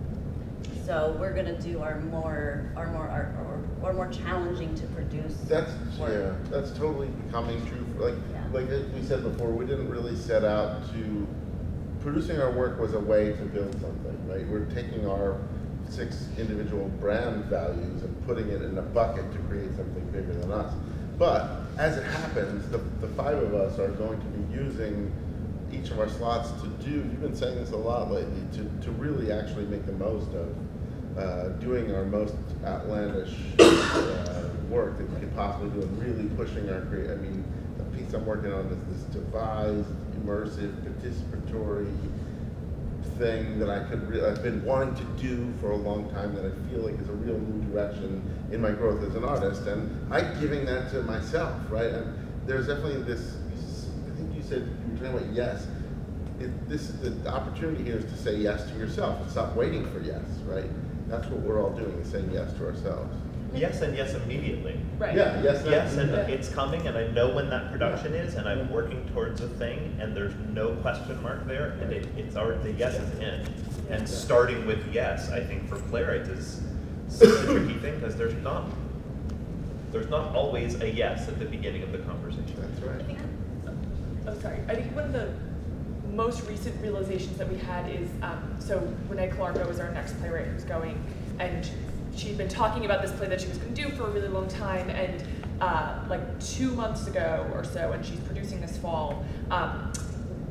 So we're going to do our more, our more, our, or, or more challenging to produce. That's work. yeah, that's totally becoming true. For, like yeah. like we said before, we didn't really set out to producing our work was a way to build something, right? We're taking our six individual brand values and putting it in a bucket to create something bigger than us. But as it happens, the, the five of us are going to be using each of our slots to do, you've been saying this a lot lately, to, to really actually make the most of uh, doing our most outlandish uh, work that we could possibly do and really pushing our creative. I mean, the piece I'm working on is this devised, immersive, participatory thing that I could really, I've been wanting to do for a long time that I feel like is a real new direction in my growth as an artist, and I'm giving that to myself, right? And there's definitely this, I think you said, you were talking about yes. It, this is the opportunity here is to say yes to yourself and stop waiting for yes, right? That's what we're all doing, is saying yes to ourselves. Yes, and yes immediately. Right. Yeah, yes. Yes, and yeah. It's coming, and I know when that production is, and I'm working towards a thing, and there's no question mark there, and it, it's already, the yes is in. And starting with yes, I think for playwrights is such a tricky thing, because there's not, there's not always a yes at the beginning of the conversation. That's right. I think, I'm sorry, I think one of the most recent realizations that we had is, um, so Renee Calarco is our next playwright who's going, and she'd been talking about this play that she was going to do for a really long time, and uh, like two months ago or so, and she's producing this fall, um,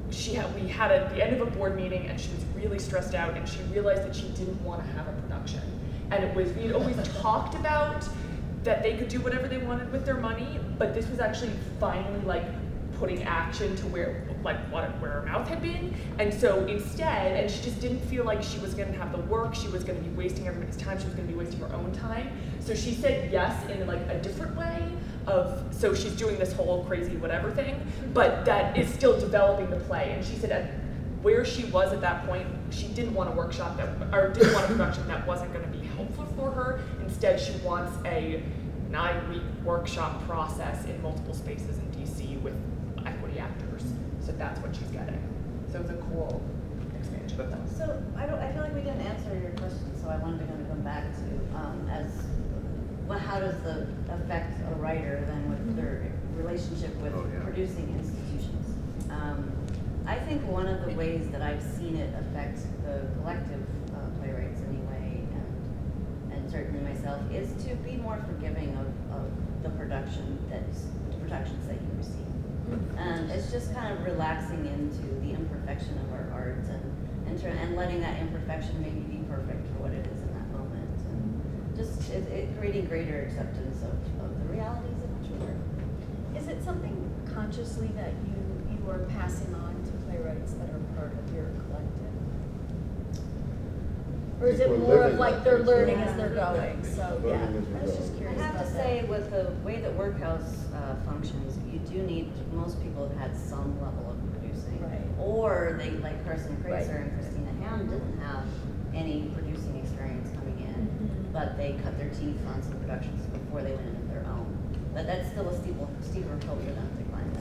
she had, we had at the end of a board meeting, and she was really stressed out, and she realized that she didn't want to have a production. And it was, we had always talked about that they could do whatever they wanted with their money, but this was actually finally like putting action to where, like what, where her mouth had been. And so instead, and she just didn't feel like she was gonna have the work, she was gonna be wasting everybody's time, she was gonna be wasting her own time. So she said yes in like a different way of, so she's doing this whole crazy whatever thing, but that is still developing the play. And she said at where she was at that point, she didn't want a workshop that, or didn't want a production that wasn't gonna be helpful for her. Instead, she wants a nine-week workshop process in multiple spaces in D C with equity actors. So that's what she's getting. So it's a cool expansion of that. So I don't. I feel like we didn't answer your question. So I wanted to kind of come back to um, as well. How does the affect a writer then with their relationship with oh, yeah. producing institutions? Um, I think one of the ways that I've seen it affect the collective uh, playwrights anyway, and and certainly myself, is to be more forgiving of, of the production that's the productions that you receive. And it's just kind of relaxing into the imperfection of our art and and, try, and letting that imperfection maybe be perfect for what it is in that moment. And just it, it creating greater acceptance of, of the realities of each work. Is it something consciously that you, you are passing on to playwrights that are part of your collective? Or is it We're more of living like that they're thing, so- learning as they're going? So Learning yeah, as we're I was going. just I curious have about to that. say, with the way that Workhouse uh, functions, you do need, most people have had some level of producing. Right. Or they, like Carson Kreitzer Right. and Christina Ham, didn't have any producing experience coming in, Mhm. but they cut their teeth on some productions before they went into their own. But that's still a steeple, steeper hill for them to climb than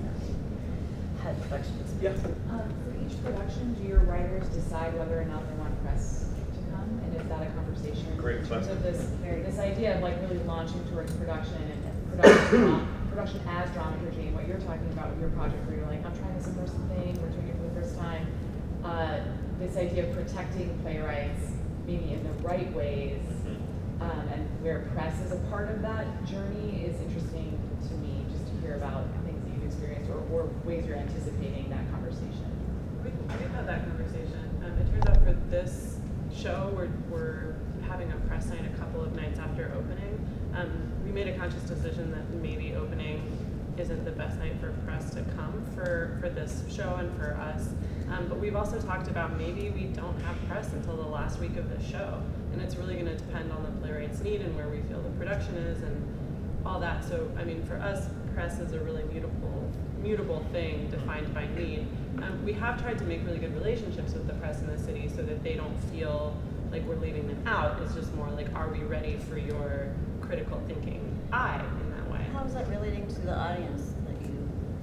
a had production experience. Um, for each production, do your writers decide whether or not they want press to come? And is that a conversation? Great in terms question. of this, this idea of like really launching towards production and production, dra- production as dramaturgy, and what you're talking about with your project where you're like, I'm trying this immersive thing, we're doing it for the first time. Uh, this idea of protecting playwrights maybe in the right ways, um, and where press is a part of that journey is interesting to me, just to hear about things that you've experienced or, or ways you're anticipating that conversation. We, we've had that conversation. Um, it turns out for this show, we're, we're having a press night a couple of nights after opening. Um, we made a conscious decision that maybe opening isn't the best night for press to come for, for this show and for us. Um, but we've also talked about maybe we don't have press until the last week of the show. And it's really going to depend on the playwright's need and where we feel the production is and all that. So, I mean, for us, press is a really mutable, mutable thing defined by need. Um, we have tried to make really good relationships with the press in the city so that they don't feel like we're leaving them out. It's just more like, are we ready for your critical thinking eye in that way? How is that relating to the audience that you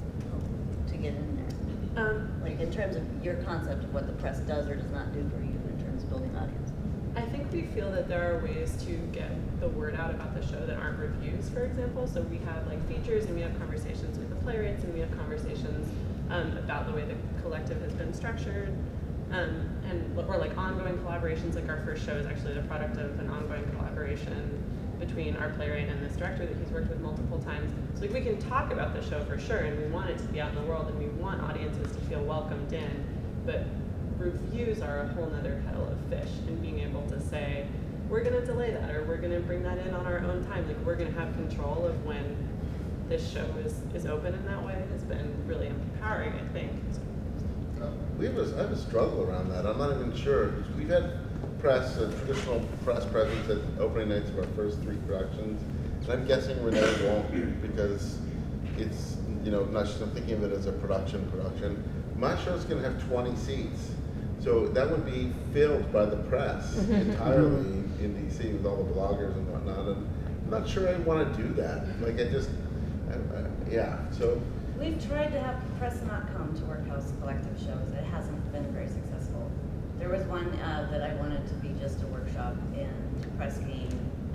hope to get in there? Um, like in terms of your concept of what the press does or does not do for you in terms of building audience? I think we feel that there are ways to get the word out about the show that aren't reviews, for example. So we have like features and we have conversations with the playwrights and we have conversations um, about the way the collective has been structured. Um, and or like ongoing collaborations, like our first show is actually the product of an ongoing collaboration between our playwright and this director that he's worked with multiple times. So like we can talk about the show for sure, and we want it to be out in the world, and we want audiences to feel welcomed in, but reviews are a whole nother kettle of fish, and being able to say, we're gonna delay that, or we're gonna bring that in on our own time, like we're gonna have control of when this show is, is open in that way has been really empowering, I think. Uh, we have a, I have a struggle around that. I'm not even sure. We've had press, uh, traditional press presence at opening nights of our first three productions, and I'm guessing Renee won't because it's, you know, not just, I'm thinking of it as a production production. My show's going to have twenty seats, so that would be filled by the press entirely in D C with all the bloggers and whatnot, and I'm not sure I want to do that. Like I just, I, I, yeah, so. We've tried to have press not come to Workhouse collective shows. It hasn't been very successful. There was one uh, that I wanted to be just a workshop, and press came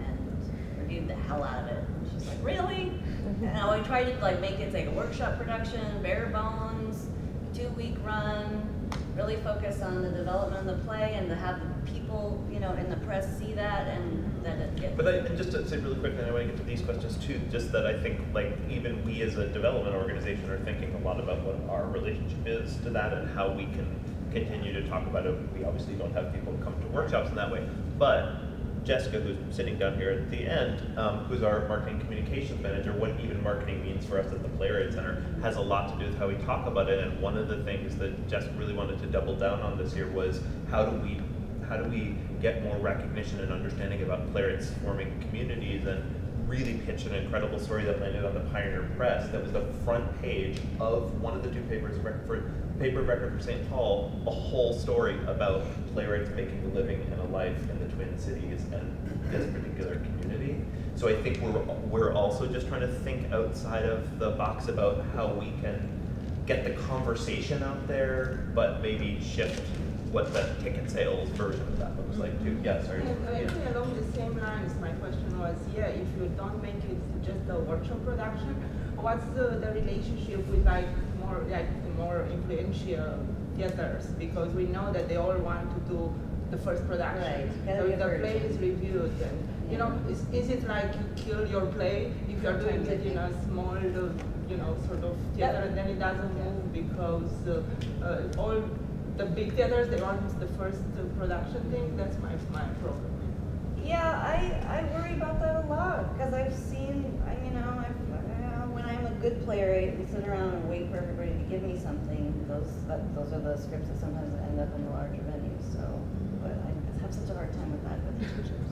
and reviewed the hell out of it. And she's like, really? And I tried to like make it like a workshop production, bare bones, two week run, really focus on the development of the play and to have the people, you know, in the press see that and that it gets. But I, and just to say really quickly, and I want to get to these questions too, just that I think like even we as a development organization are thinking a lot about what our relationship is to that and how we can continue to talk about it. We obviously don't have people come to workshops in that way, but Jessica, who's sitting down here at the end, um, who's our marketing communications manager, what even marketing means for us at the Playwright Center has a lot to do with how we talk about it. And one of the things that Jessica really wanted to double down on this year was how do we how do we get more recognition and understanding about playwrights forming communities, and really pitch an incredible story that landed on the Pioneer Press that was the front page of one of the two papers for paper record for Saint Paul, a whole story about playwrights making a living and a life in the Twin Cities and this particular community. So I think we're we're also just trying to think outside of the box about how we can get the conversation out there, but maybe shift what the ticket sales version of that looks like too. Yeah, sorry. And I think along the same lines, my question was, yeah, if you don't make it just a workshop production, what's the, the relationship with like more like more influential theaters? Because we know that they all want to do the first production. Right. So if the play is reviewed, and you know, is, is it like you kill your play if you're doing it in a small, you know, sort of theater, and then it doesn't move because uh, uh, all the big theaters, they want the first uh, production thing? That's my, my problem. Yeah, I, I worry about that a lot, because I've seen, I you know, I've, uh, when I'm a good playwright and sit around and wait for everybody to give me something, those that, those are the scripts that sometimes end up in the larger venues. So, but I have such a hard time with that with teachers.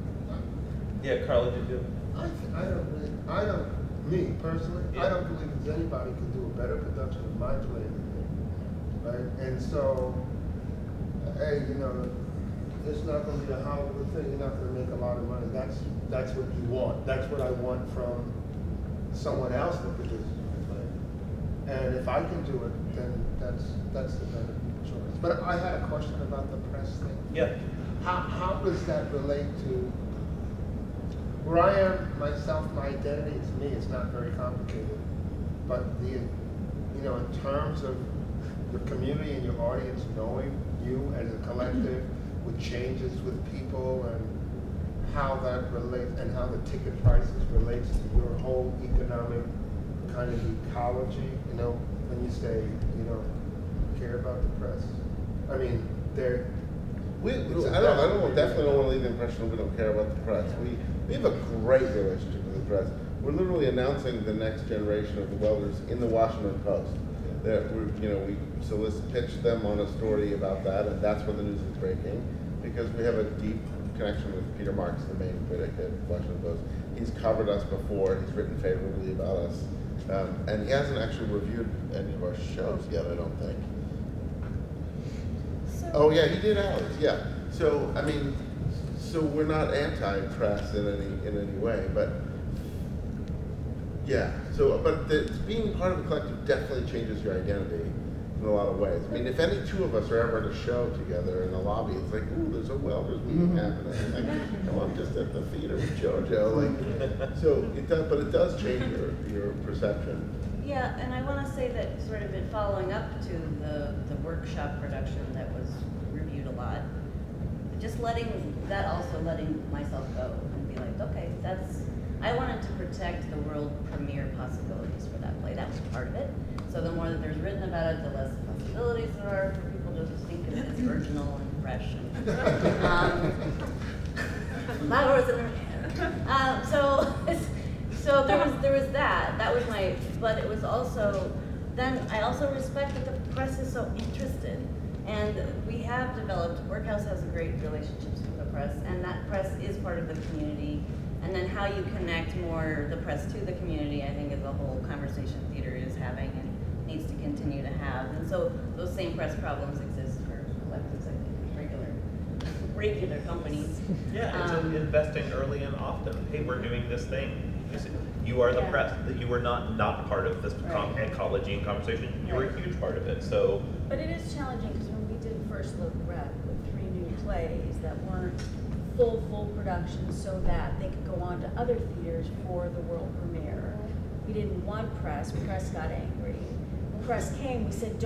Yeah, Carla, did you? I, I don't really, I don't, me personally, yeah. I don't believe that anybody can do a better production of my play than me, right? And so, hey, you know, it's not going to be a Hollywood thing. You're not going to make a lot of money. That's that's what you want. That's what I want from someone else that produces my play. And if I can do it, then that's that's the better choice. But I had a question about the press thing. Yeah. How how does that relate to where I am myself? My identity is me. It's not very complicated. But the you know, in terms of the community and your audience knowing you as a collective, with changes with people and how that relates and how the ticket prices relates to your whole economic kind of ecology, you know, when you say, you know, care about the press. I mean, they're we, I don't I don't definitely don't want to leave the impression we don't care about the press. We we have a great relationship with the press. We're literally announcing the next generation of the welders in the Washington Post. That we, you know, we solicit, pitched them on a story about that, and that's when the news is breaking, because we have a deep connection with Peter Marks, the main critic at Washington Post. He's covered us before. He's written favorably about us, um, and he hasn't actually reviewed any of our shows yet, I don't think. So, oh yeah, he did ours. Yeah. So I mean, so we're not anti-press in any in any way, but. Yeah, so, but the, being part of a collective definitely changes your identity in a lot of ways. I mean, if any two of us are ever at a show together in a lobby, it's like, ooh, there's a welders meeting happening. Like, no, I'm just at the theater with JoJo. Like, so it does, but it does change your, your perception. Yeah, and I want to say that sort of in following up to the, the workshop production that was reviewed a lot, just letting, that also letting myself go and be like, okay, that's, I wanted to protect the world premiere possibilities for that play. That was part of it. So the more that there's written about it, the less possibilities there are for people to just think of it as original and fresh. And, um, flowers in their hair. Um, so, so there was there was that. That was my. But it was also. Then I also respect that the press is so interested, and we have developed. Workhouse has a great relationships with the press, and that press is part of the community. And then how you connect more the press to the community, I think, is a whole conversation theater is having and needs to continue to have. And so those same press problems exist for collectives, I think, regular, regular companies. Yeah, it's um, investing early and often. Hey, we're doing this thing. You are the yeah. press. That you were not not part of this right. ecology and conversation. You right. were a huge part of it. So. But it is challenging because when we did First Look Rep with three new plays that weren't full, full production so that they could go on to other theaters for the world premiere. We didn't want press, press got angry. When press came, we said, don't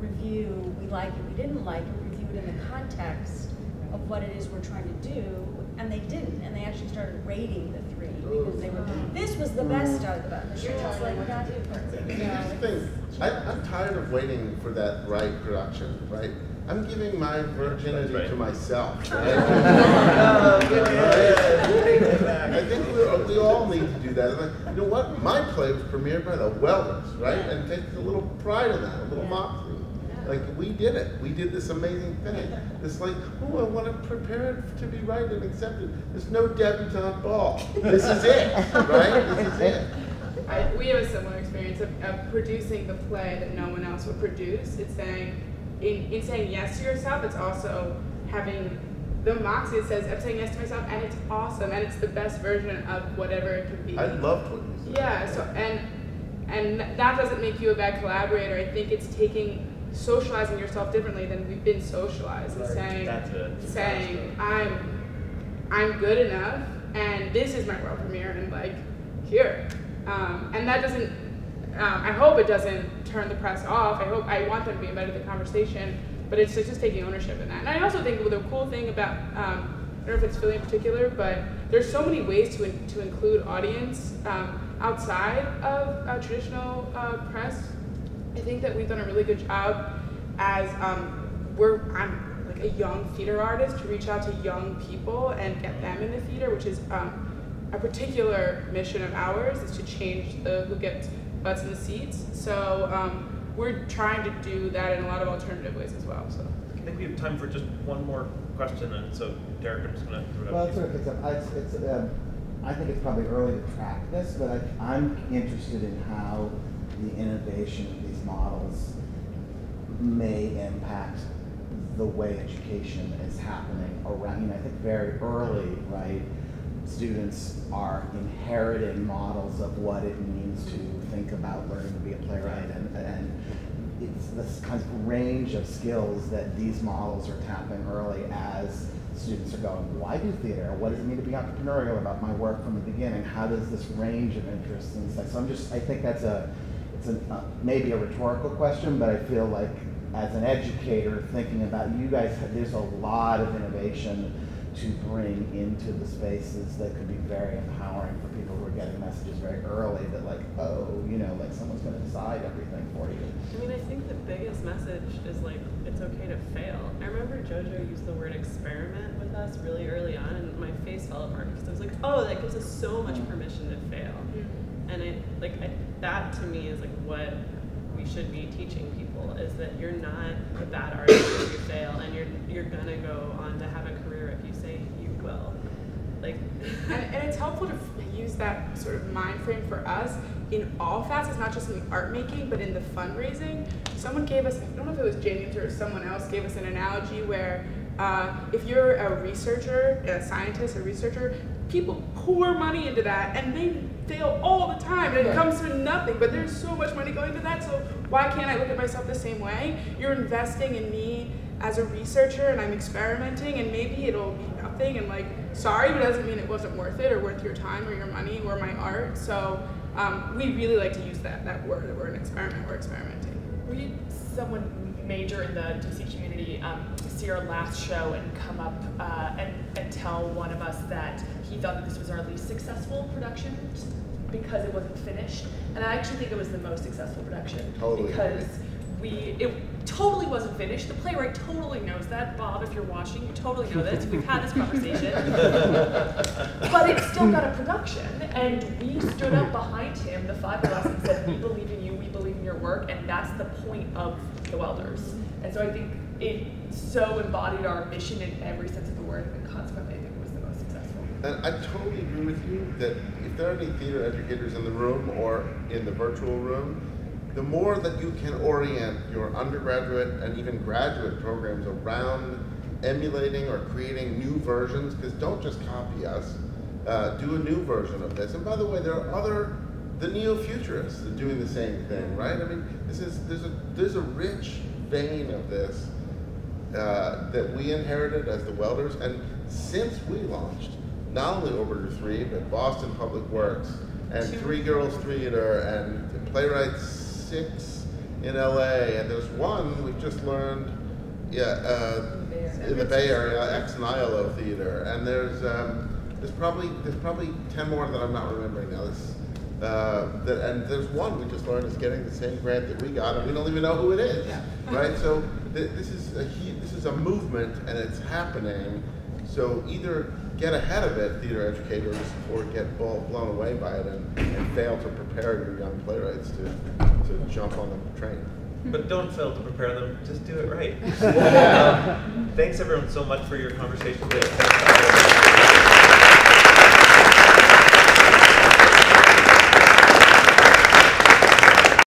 review, we like it, we didn't like it, review it in the context of what it is we're trying to do, and they didn't, and they actually started rating the three because they were, this was the best out of the bunch. You're just like that. Here's the thing, I, I'm tired of waiting for that right production, right? I'm giving my virginity right. to myself. Right? Oh, good. Right? I think we, we all need to do that. And like, you know what? My play was premiered by the Welders, right? And take a little pride in that, a little moxie. Like, we did it. We did this amazing thing. It's like, oh, I want to prepare it to be right and accepted. There's no debutante ball. This is it, right? This is it. I, we have a similar experience of, of producing the play that no one else would produce. It's saying, in, in saying yes to yourself, it's also having the moxie that says, I'm saying yes to myself, and it's awesome, and it's the best version of whatever it can be. I loved what you said. Yeah, so, and, and that doesn't make you a bad collaborator. I think it's taking, socializing yourself differently than we've been socialized, and saying, saying I'm, I'm good enough, and this is my world premiere, and like, here. Um, and that doesn't, um, I hope it doesn't turn the press off. I hope, I want them to be embedded in the conversation, but it's just taking ownership in that. And I also think the cool thing about, um, I don't know if it's Philly in particular, but there's so many ways to, in, to include audience um, outside of uh, traditional uh, press. I think that we've done a really good job as um, we're, I'm like a young theater artist, to reach out to young people and get them in the theater, which is um, a particular mission of ours, is to change the who gets butts in the seats. So um, we're trying to do that in a lot of alternative ways as well. So I think we have time for just one more question, and so Derek, I'm just going to throw it well, up to you. Well, it sort of picks up. It's, it's, um, I think it's probably early to track this, but I, I'm interested in how the innovation of these models may impact the way education is happening around. You know, I think very early, right? Students are inheriting models of what it means to think about learning to be a playwright, and, and it's this kind of range of skills that these models are tapping early as students are going, why do theater? What does it mean to be entrepreneurial about my work from the beginning? How does this range of interests and stuff? So I'm just, I think that's a, it's a, uh, maybe a rhetorical question, but I feel like as an educator thinking about, you guys, there's a lot of innovation to bring into the spaces that could be very empowering for people who are getting messages very early that like, oh, you know, like someone's going to decide everything for you. I mean, I think the biggest message is like, it's okay to fail. I remember JoJo used the word experiment with us really early on, and my face fell apart because I was like, oh, that gives us so much permission to fail. Mm-hmm. And it, like, I, that to me is like what we should be teaching people, is that you're not a bad artist if you fail, and you're you're gonna go on to have a career if you say you will. Like, and, and it's helpful to use that sort of mind frame for us in all facets, not just in the art making, but in the fundraising. Someone gave us, I don't know if it was James or someone else, gave us an analogy where uh, if you're a researcher, a scientist, a researcher, people pour money into that and they fail all the time and it comes to nothing, but there's so much money going to that, so why can't I look at myself the same way? You're investing in me as a researcher and I'm experimenting, and maybe it'll be nothing and like, sorry, but it doesn't mean it wasn't worth it or worth your time or your money or my art. So um, we really like to use that, that word, that we're an experiment, we're experimenting. We had someone major in the D C community um, see our last show and come up uh, and, and tell one of us that he thought that this was our least successful production because it wasn't finished. And I actually think it was the most successful production. Totally. Because we, it totally wasn't finished. The playwright totally knows that. Bob, if you're watching, you totally know this. We've had this conversation. But it still got a production, and we stood up behind him, the five of us, and said, we believe in you, we believe in your work, and that's the point of the Welders. And so I think it so embodied our mission in every sense of the word, and consequently I think it was the most successful. And I totally agree with you that if there are any theater educators in the room or in the virtual room, the more that you can orient your undergraduate and even graduate programs around emulating or creating new versions, because don't just copy us, uh, do a new version of this. And by the way, there are other, the neo-futurists are doing the same thing, right? I mean, this is, there's a, there's a rich vein of this uh, that we inherited as the Welders, and since we launched, not only Orbiter three, but Boston Public Works, and Three Girls Theater, and Playwright six, in L A, and there's one we've just learned, yeah, uh, in the Bay Area, X and I L O Theater, and there's um, there's probably there's probably ten more that I'm not remembering now. This, uh, that, and there's one we just learned is getting the same grant that we got, and we don't even know who it is, right? So th this is a this is a movement, and it's happening. So either get ahead of it, theater educators, or get blown away by it and, and fail to prepare your young playwrights to to jump on the train. But don't fail to prepare them, just do it right. um, thanks everyone so much for your conversation today.